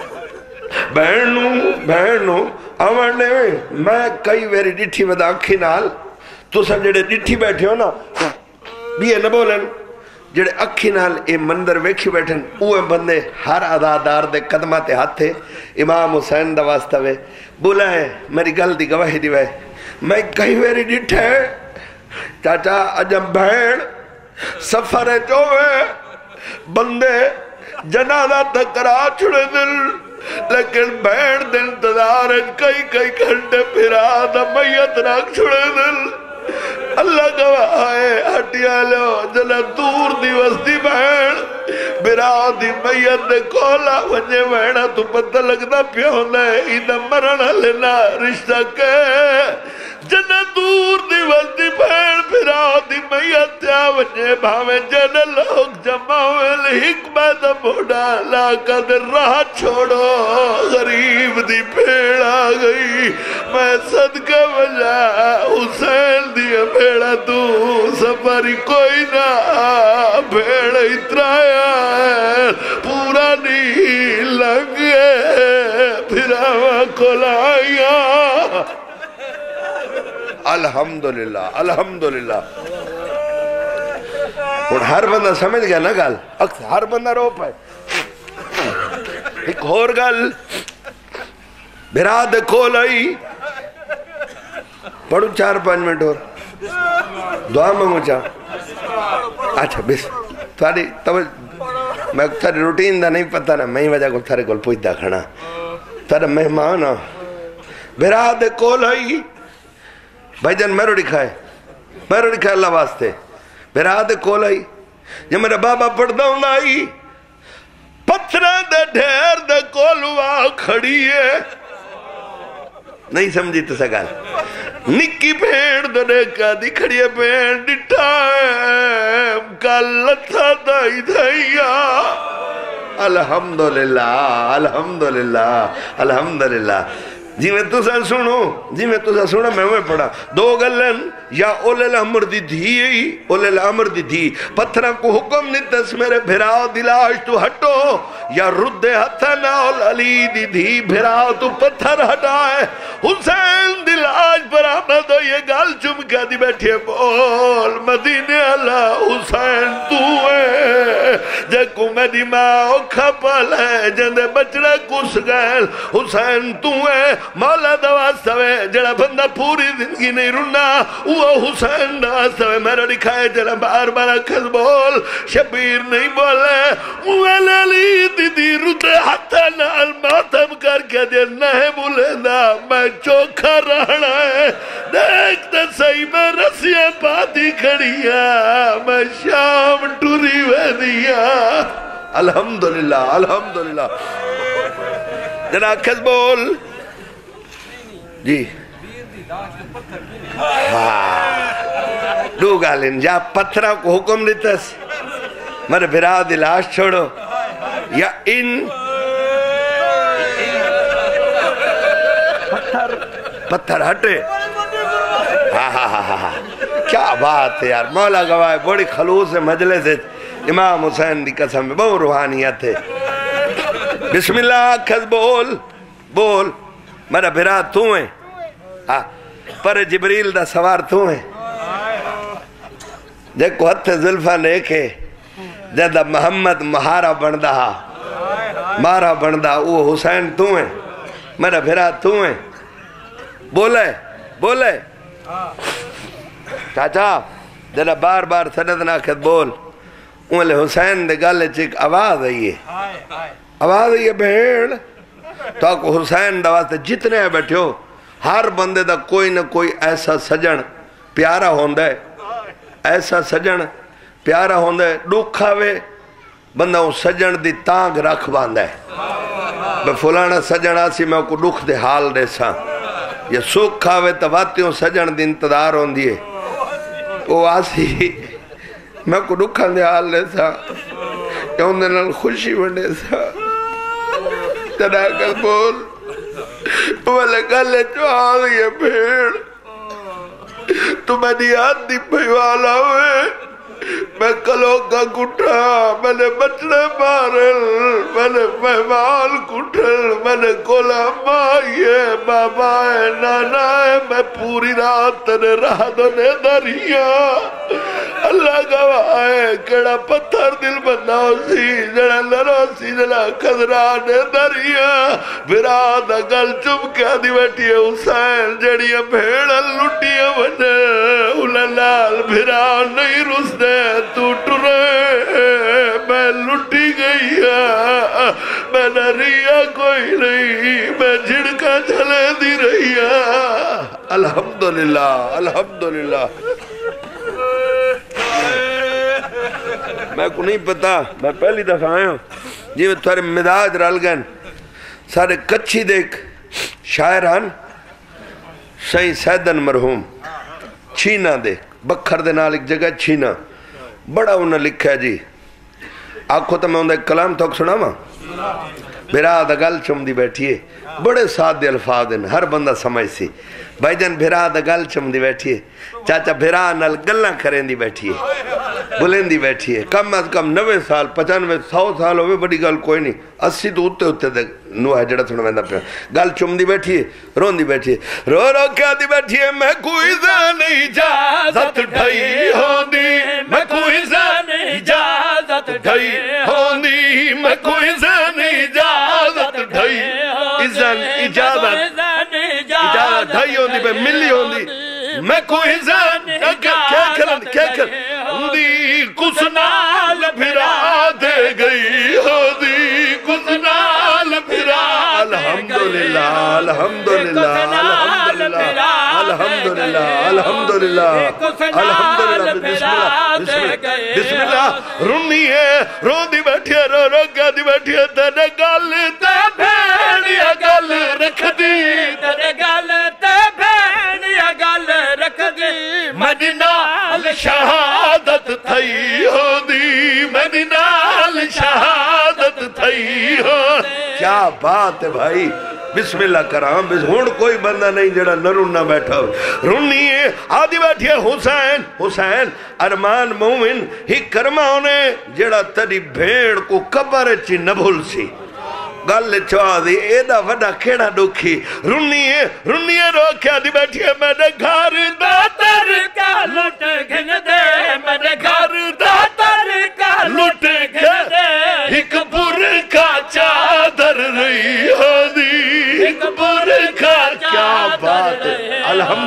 بہنوں آمانے میں کئی ویری ڈٹھی ودا اکھی نال تو سب جڑے ڈٹھی بیٹھے ہو نا بھی نہ بولن جڑے اکھی نال اے مندر ویکھی بیٹھن اوے بندے ہر عدادار دے قدمات ہاتھ تھے امام حسین دا واسطہ وے بولا ہے میری گل دی گواہی دی وے میں کئی ویری ڈٹھے چاچا اجم بہن سفر چوے بندے جنازہ تکرا چھڑے دل لیکن بہن دل انتظار کئی گھنٹے پھرا دا میت رکھ چھڑے دل اللہ گواہ ہے ہٹیا لو جلہ دور دی وستی بہن برا دی میت دے کولا ونجے بہنا تو پتہ لگنا پیون ہے ایدہ مرنا لینا رشتہ کے جنہ دور دی وستی بہن برا دی میت جا ونجے بھاویں جنہ لوگ جماویں حکمت موڑا لاکہ در راہ چھوڑو غریب دی پیڑا گئی میں صدقہ بجا حسین دی پیڑا تو سفری کوئی نہ پیڑ اترایا ہے پورا نہیں لگے پھر آوہ کھلایا الحمدللہ الحمدللہ اور ہر بندہ سمجھ گیا نا گال ہر بندہ رو پائے ایک اور گال براد کھولائی پڑھو 4-5 منٹ اور دعا مانگو چاہ اچھا بس تھوڑی میں تھوڑی روٹین دا نہیں پتا نا میں ہی وجہ کو تھوڑے کول پوچھ دا کھڑا تھوڑا مہمان براد کھولائی بھائی جان میرو دکھائے اللہ واسطے براد کھولائی جب میرا بابا پڑھتا ہوں لائی پتھرہ دے ڈھیر دے کولوا کھڑی ہے نہیں سمجھی تو سگال نکی بھیڑ دنے کا دی کھڑی ہے بھیڑ ڈٹائم کاللتھا دائی دھائیا الحمدللہ الحمدللہ الحمدللہ جی میں تو سا سنو میں وہ پڑھا دو گلن یا اولے الامر دی دھی پتھرہ کو حکم نیتس میرے بھراؤ دلاش تو ہٹو یا رد ہتھنا علی دی دھی بھراؤ تو پتھر ہٹائے حسین دلاش پر آمد ہو یہ گال چمکہ دی بیٹھے بول مدینے اللہ حسین تو ہے جے کو میری ماں اوکھا پال ہے جندے بچڑے کس گئے حسین تو ہے مولا دواسوے جڑا بندہ پوری زندگی نہیں رنا وہ حسین دواسوے میرا دکھائے جڑا بار بار کھز بول شبیر نہیں بولے مولا علی دیدی روتے ہاتھا نال ماتم کر کے دے نہ بولے دا میں چوکھا رہنا ہے دیکھتے صحیح میں رسیاں پاتی کھڑیا میں شام ٹوری ویدیا الحمدللہ الحمدللہ جناب کھز بول جی دو گالن جا پتھرہ کو حکم دیتا سی میرے بھرا دلاش چھوڑو یا ان پتھر ہٹے کیا بات ہے یار مولا گواہ بڑی خلوص مجلس ہے امام حسین دی قسم میں بہت روحانیت ہے بسم اللہ کھز بول بول میرا بھرا تو ہیں پر جبریل دا سوار تو ہیں دیکھو ہتھ ظلفہ لے کے جدہ محمد مہارا بندہ مارا بندہ وہ حسین تو ہیں میرا بھرا تو ہیں بولے بولے چاچا جدہ بار بار سندنا کھت بول اولے حسین دے گالے چک آواز آئیے آواز آئیے بھیڑ تو آکو حسین دواستے جتنے ہیں بیٹھے ہو ہر بندے دا کوئی نہ کوئی ایسا سجن پیارا ہوندہ ہے ایسا سجن پیارا ہوندہ ہے دکھاوے بندہ ہوں سجن دی تانگ رکھ باندہ ہے بے فلانا سجن آسی میں کو دکھ دے حال دے سا یہ سکھ کھاوے تباتیوں سجن دی انتدار ہوندی ہے وہ آسی میں کو دکھا دے حال دے سا یا اندھے نال خوشی بندے سا تنا کر بول والے گلے چوہاں یہ بھیڑ تو میں نے یاد دی بھائیوالا ہوئے میں کلوں کا کٹھا میں نے بچڑے مارل میں نے مہمان کٹھل میں نے کولا مائیے بابا ہے نانا ہے میں پوری رات تنے راہ دونے دریا اللہ گواہ ہے کڑا پتھر دل بندہ سی جڑا لڑو سی جڑا خضرانے دریا براد گل چم کیا دی بیٹی ہے حسین جڑی بھیڑا لٹیا بنے اولالال بھران نہیں رس دے تو ٹرے میں لٹی گئی میں نہ ریا کوئی نہیں میں جھڑکا چلے دی رہی الحمدللہ الحمدللہ میں کو نہیں پتا میں پہلی دفعہ آیا ہوں جی میں تھوڑے مداج رل گئے سارے کچھی دیکھ شاعران سہی سیدن مرحوم چھینا دیکھ بکھر دے نال ایک جگہ چھینا بڑا انہوں نے لکھا ہے جی آنکھوں تو میں انہوں نے کلام تو سنا ماں بھرا گل چم دی بیٹھیے بڑے سادے الفاظ ہیں ہر بندہ سمجھ سی بھائی جان بھرا گل چم دی بیٹھیے چاچا بھرا نال گلہ کریں دی بیٹھیے بلین دی بیٹھیے کم از کم 90 سال 95 100 سال ہوئے بڑی گل کوئی نہیں 80 تو اتے اتے دے نو ہے جڑا سنو میں پہ گل چم دی بیٹھیے رون دی بیٹھیے رو رو کیا دی بیٹھیے میں کوئی زن اجازت ڈھائی ہوندی میں کوئی زن اجازت ڈھائی ہوندی میں کوئی زن اجازت ڈھائی ازن اجازت ڈھائی ہوندی بے ملی ہوندی میں کوئی زن کیا ہوندی کس نال بھرا دے گئی ہوندی کس نال بھرا الحمدللہ الحمدللہ الحمدللہ الحمدللہ الحمدللہ الحمدللہ بسم اللہ رونی ہے رو دی بیٹھی ہے رو رو کیا دی بیٹھی ہے تیرے گل تے بھیڑیا گل رکھ دی تیرے گل تے بھیڑیا گل رکھ دی مدینہ شہادت تھئی ہو دی مدینہ شہادت تھئی ہو کیا بات ہے بھائی بسم اللہ کرام ہون کوئی بندہ نہیں جڑا نرون نہ بیٹھا ہو رونی ہے آدھی بیٹھی ہے حسین حسین ارمان مومن ہی کرما ہونے جڑا تری بھیڑ کو قبر چی نبھول سی گل چوا دی ایدہ وڈا کھیڑا دکھی رونی ہے رو کیا دی بیٹھی ہے میں نے گھر داتر کا لٹ گھن دے میں نے گھر داتر کا لٹ گھن دے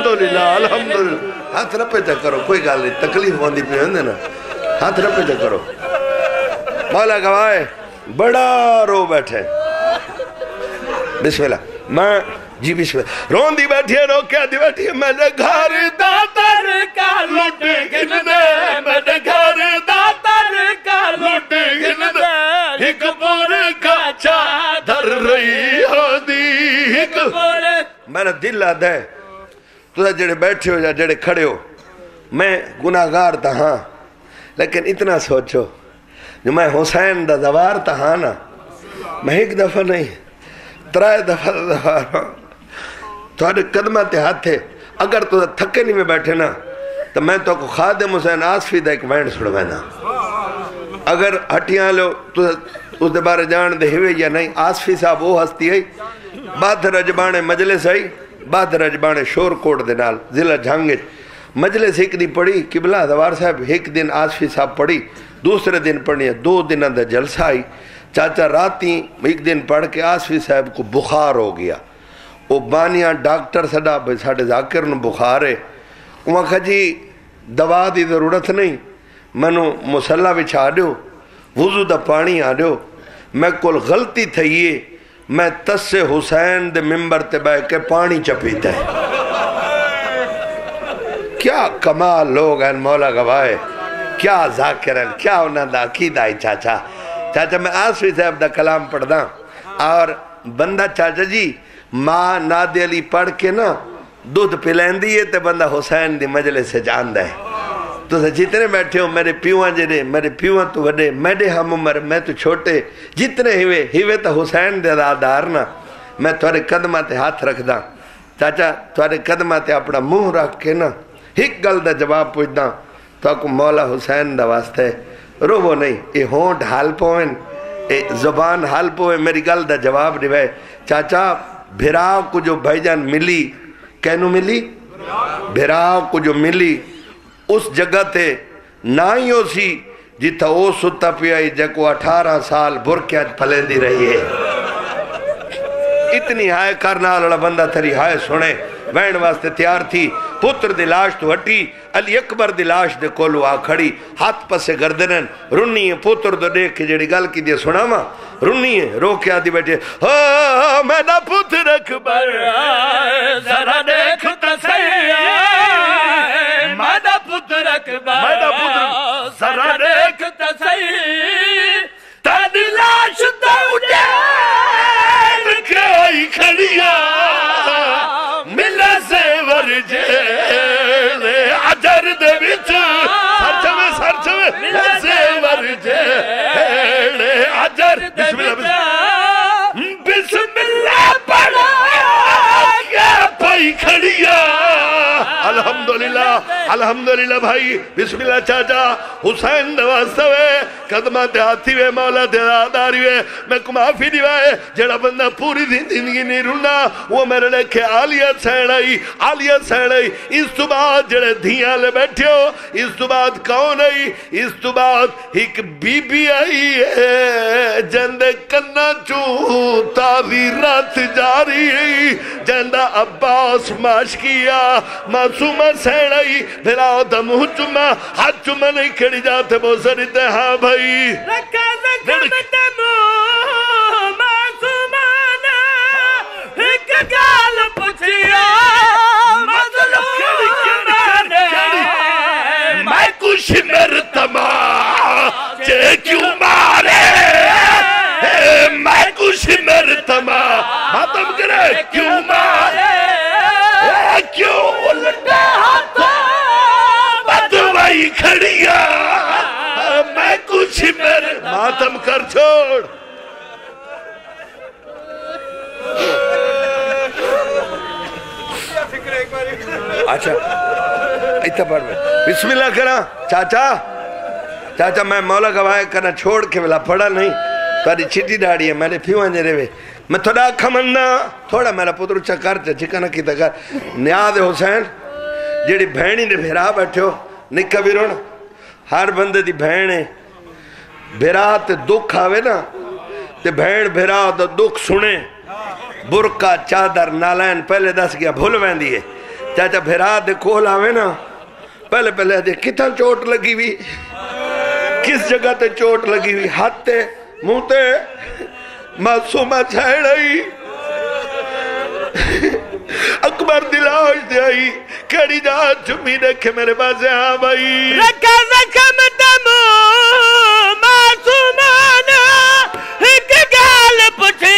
الحمدللہ الحمدللہ ہاتھ رپے چا کرو کوئی گال نہیں تکلیف ہوندی پہ ہوندے نا ہاتھ رپے چا کرو مولا گواہ بڑا رو بیٹھے بسم اللہ میں جی بسم اللہ رون دی بیٹھی ہے رو کیا دی بیٹھی ہے میں نے گھر داتر کا لٹ گن دے میں نے گھر داتر کا لٹ گن دے ایک پور کا چادر رہی ہو دی ایک پور میرا دل آدھا ہے تو جڑے بیٹھے ہو یا جڑے کھڑے ہو میں گناہگار تھا ہاں لیکن اتنا سوچو جو میں حسین دا دوار تھا ہاں نا میں ایک دفعہ نہیں 3 دفعہ دوار ہوں تو قدمہ تے ہاتھ تھے اگر تو تھکے نہیں میں بیٹھے نا تو میں تو کو خادم حسین آصفی دا ایک وینڈ سڑ وینا اگر ہٹیاں لو تو اس دے بارے جان دے ہوئے یا نہیں آصفی صاحب وہ ہستی ہے بات رجبانے مجلس ہے بات رجبانے شور کوٹ دے نال ضلع جھانگے مجلس ایک دی پڑھی قبلہ دوار صاحب ایک دن آصفی صاحب پڑھی دوسرے دن پڑھنی ہے 2 دن اندر جلسہ آئی چاچا راتی ایک دن پڑھ کے آصفی صاحب کو بخار ہو گیا وہ بانیاں ڈاکٹر سڈا ساڑھے ذاکر نو بخار ہے وہاں کہا جی دوا دی ضرورت نہیں میں مسلح بچھا دیو وضو دا پانی آ دیو میں کل غلطی تھئیے میں تس حسین دے ممبر تے بے کے پانی چپیتا ہے کیا کمال لوگ ہیں مولا گواہ کیا ذاکر ہیں کیا انہاں دا عقیدہ ہے چاچا میں آصفی صاحب دا کلام پڑھ دا اور بندہ چاچا جی ماں نادی علی پڑھ کے نا دودھ پلین دیئے تے بندہ حسین دی مجلس سے جان دے تو جتنے بیٹھے ہو میرے پیوان جڑے میرے پیوان تو وڈے میڈے ہم عمر میں تو چھوٹے جتنے ہیوے تو حسین دے دادار نا میں تھوڑے قدمہ تے ہاتھ رکھ دا چاچا تھوڑے قدمہ تے اپنا منہ رکھ کے نا ایک گل دا جواب پوچھ دا تو کو مولا حسین دا واسطے رو وہ نہیں اے ہونٹ حال پوئن اے زبان حال پوئن میری گل دا جواب دیوے چاچا بھرا کو جو بھائی جان ملی کہنو ملی بھرا کو جو ملی اس جگہ تے نہ ہی ہو سی جیتا او ستا پیائی جکو 18 سال برکیاں پھلیں دی رہی ہے اتنی ہائے کرنا لڑا بندہ تھری ہائے سنے وین واسطے تیار تھی پتر دی لاش تو ہٹی علی اکبر دی لاش دے کولو آ کھڑی ہاتھ پسے گردنن رنی ہے پتر دو دیکھ کے جڑی گل کی دیا سنا ماں رنی ہے رو کے آدھی بیٹھے میں نہ پتر اکبر ذرا دیکھ تسیہ میں نہ پتر اکبر ذرا دیکھ تسیہ تیری لاش تو اٹھے کے آئی کھڑیا ملے زیور جیلے عجر دے بچ سرچ میں ملے زیور جیلے عجر بسم اللہ پڑھا کیا پائی کھڑیا الحمدللہ بھائی بسم اللہ چاچا حسین دوستوے قدمہ تے ہاتھی وے مولا تے داداری وے میں کو معافی دیوائے جڑا بندہ پوری زندگی نہیں رنا وہ میرے لکھے آلیت سینائی اس تو بعد جڑے دھیاں لے بیٹھے ہو اس تو بعد کون آئی اس تو بعد ایک بی بی آئی ہے جندے کنہ چوں تاوی رات جاری ہے جندہ عباس ماشکیا معصومہ سینائی بھلا دم چمہ ہاتھ چمہ نہیں کھڑی جاتے بہت ساری تے ہاں بھائی رکھا زکم دمو معصومانہ ایک گال پچھیا مظلومانہ میں کچھ مرتمہ چے کیوں مارے میں کچھ مرتمہ ماتم کرے کیوں مارے کیوں الٹا ہاتھا بدوائی کھڑیا میں کچھ میرے ماتم کر چھوڑ اچھا ایتا پڑھ میں بسم اللہ کرا چاچا میں مولا گواہ کرنا چھوڑ کے ملا پڑھا نہیں تاری چھٹی ڈاڑی ہے میں نے پیوان جرے ہوئے میں تھوڑا کھمنا تھوڑا میرا پتر چکر چکنا کی تکر نیاد حسین جیڑی بھینی نے بھیرا بیٹھے ہو نکا بھی رونا ہر بندے دی بھینے بھیرا تے دکھ آوے نا تے بھین بھیرا تے دکھ سنے برکا چادر نالین پہلے دس گیا بھول وین دیئے چاچا بھیرا دے کول آوے نا پہلے پہلے دے کتھا چوٹ لگی ہوئی کس جگہ تے چوٹ لگی ہوئی ہاتھ تے منہ تے معصومہ چھاڑ آئی اکبر دلاش دے آئی کڑی جا چمی رکھے میرے پاس ہاں بھائی رکھا زخم دمو معصومانہ ایک گال پچھے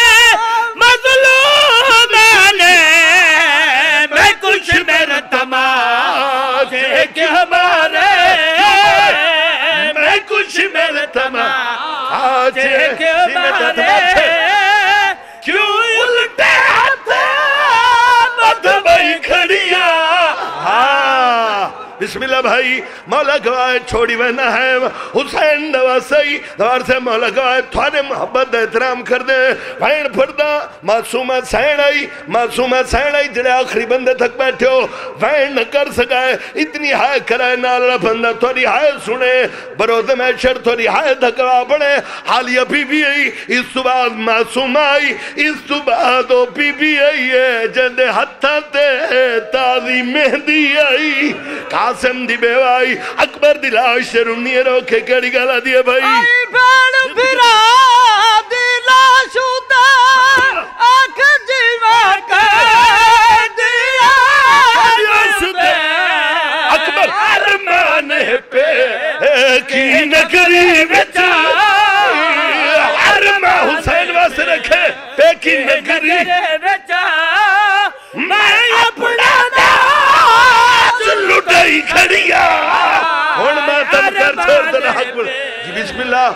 مظلومانے میں کچھ میرا تماشے کے ہمارے میں کچھ میرا تماشے کے ہمارے کیوں الٹے کھڑیا بسم اللہ بھائی مولا گواہ چھوڑی وینا ہے حسین دوا سئی دوار سے مولا گواہ تھوانے محبت احترام کر دے بھائن پھردہ معصومہ سین آئی جڑے آخری بندے تک بیٹھے ہو بھائن نہ کر سکائے اتنی ہائے کرائے نالا بندہ تھوڑی ہائے سنے بروز محشر تھوڑی ہائے دھکوا پڑے حالیہ بی بی آئی اس تو بعد معصومہ آئی اس تو بعد او بی بی آئی ہے جندے ہتھا تے تازی مہدی آئی قاسم دی بیوائی اکبر دی لاش سے رونی روکے کڑی گالا دیا بھائی آئی بھاڑ بھرا دی لاش ہوتا آنکھ جیوہ کر دیا اکبر ارمانے پہ کی نگری بچا ارمہ حسین واسے رکھے پہ کی نگری بچا میں اپنا دا لٹائی کھڑیا ہون ماتم کر چھوڑ دنا حق بل جی بسم اللہ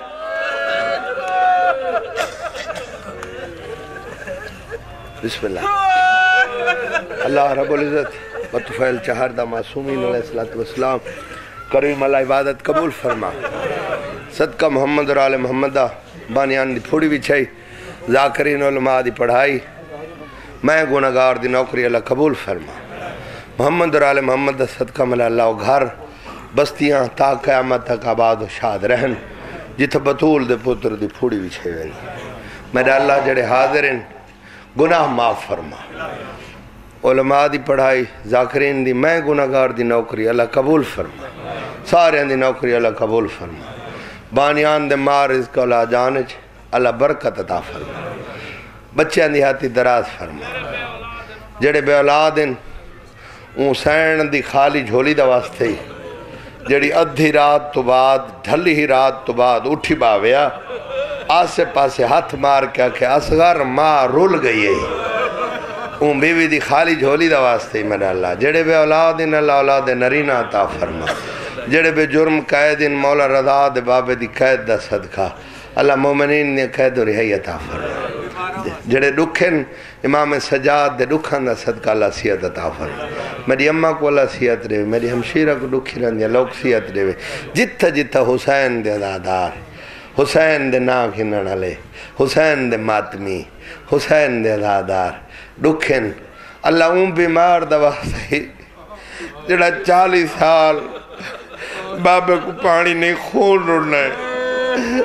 بسم اللہ اللہ رب العزت بطفیل چہردہ معصومین علیہ السلام کریم اللہ عبادت قبول فرما صدقہ محمد اور آل محمدہ بانیان دی پھوڑی بھی چھائی ذاکرین علماء دی پڑھائی میں گناہگار دی نوکری اللہ قبول فرما محمد اور آل محمد صدقہ ملا اللہ گھر بستیاں تا قیامت تک آباد و شاد رہن جتھا بطول دے پتر دی پھوڑی بھی چھے وینی میرے اللہ جڑے حاضرین گناہ معاف فرما علماء دی پڑھائی ذاکرین دی میں گناہگار دی نوکری اللہ قبول فرما سارے دی نوکری اللہ قبول فرما بانیان دے مار رزق اللہ جانج اللہ برکت عطا فرما بچیاں دی ہاتھی دراز فرما جڑے بے اولادن اون سین دی خالی جھولی دا واسطے جڑی ادھی رات تو بعد ڈھلی ہی رات تو بعد اٹھی باویا آسے پاسے ہاتھ مار کیا کہ اصغر ماں رول گئی ہے اون بیوی دی خالی جھولی دا واسطے میرے اللہ جڑے بے اولادن اللہ اولاد نرینہ عطا فرما جڑے بے جرم قیدن مولا رضا دے بابے دی قید دا صدقہ اللہ مومنین نے قید و رہائی عطا فرما جڑے دکھن امام سجاد دے دکھن دا صدقہ اللہ سیعت عطا فرما میری اماں کو اللہ سیعت رہے میری ہمشیرہ کو دکھی رہن لوگ سیعت رہے جتھا جتھا حسین دے دادار حسین دے ناک ہنن علی حسین دے ماتمی حسین دے دادار دکھن اللہ اون بیمار دوا سے جڑا 40 سال بابے کو پانی نہیں خون رڑنا ہے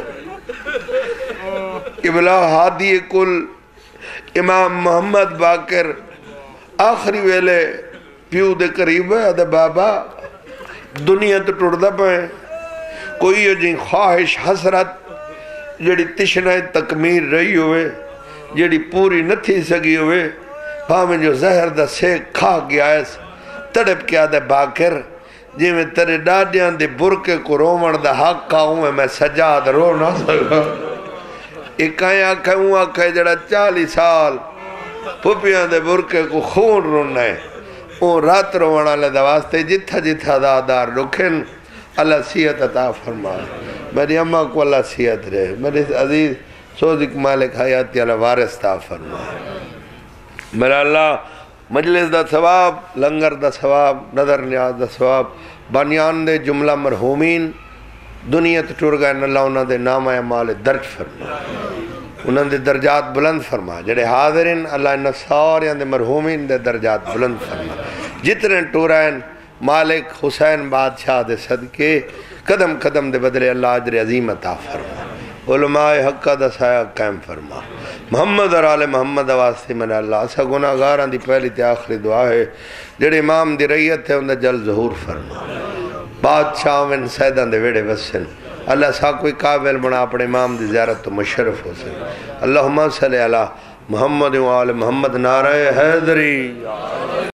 ابلا ہادی کل امام محمد باقر آخری ویلے پیو دے قریب ہے دے بابا دنیا تو ٹوڑ دا پائیں کوئی یہ جن خواہش حسرت جڑی تشنہ تکمیر رہی ہوئے جڑی پوری نہ تھی سگی ہوئے پامیں جو زہر دا سیک کھا گیا ہے تڑپ کیا دے باقر جی میں تیرے ڈاڈیاں دے برکے کو رومن دا حق کہوں میں سجاد رو نہ سکا ایک آنکھیں ہوں آنکھیں جڑا 40 سال پھپیاں دے برکے کو خون رونا ہے اون رات رونا لے دواستے جتھا جتھا دادار رکھن اللہ سیعت عطا فرما میری اماں کو اللہ سیعت رہے میرے عزیز سوزک مالک حیاتی اللہ وارث عطا فرما میرا اللہ مجلس دا ثواب لنگر دا ثواب نظر نیاز دا ثواب بانیان دے جملہ مرحومین دنیا ٹر گئے اللہ انہوں دے نام اعمال درج فرما انہوں دے درجات بلند فرما جڑے حاضرین اللہ انہوں ساریاں دے مرحومین دے درجات بلند فرما جتنے ٹورائن مالک حسین بادشاہ دے صدقے قدم قدم دے بدلے اللہ عجر عظیم عطا فرما علماء حق دا سایہ قائم فرما محمد اور آل محمد واسطے من اللہ اسا گناہ گاراں دی پہلی تے آخری دعا ہے جڑے امام دی ریت ہے انہیں جل ظہور فرما بادشاہ وین سیدان دے ویڑے وسن اللہ سا کوئی قابل بنا اپنے امام دی زیارت تو مشرف ہو سن اللہم صلی علی محمد و آل محمد نعرہ حیدری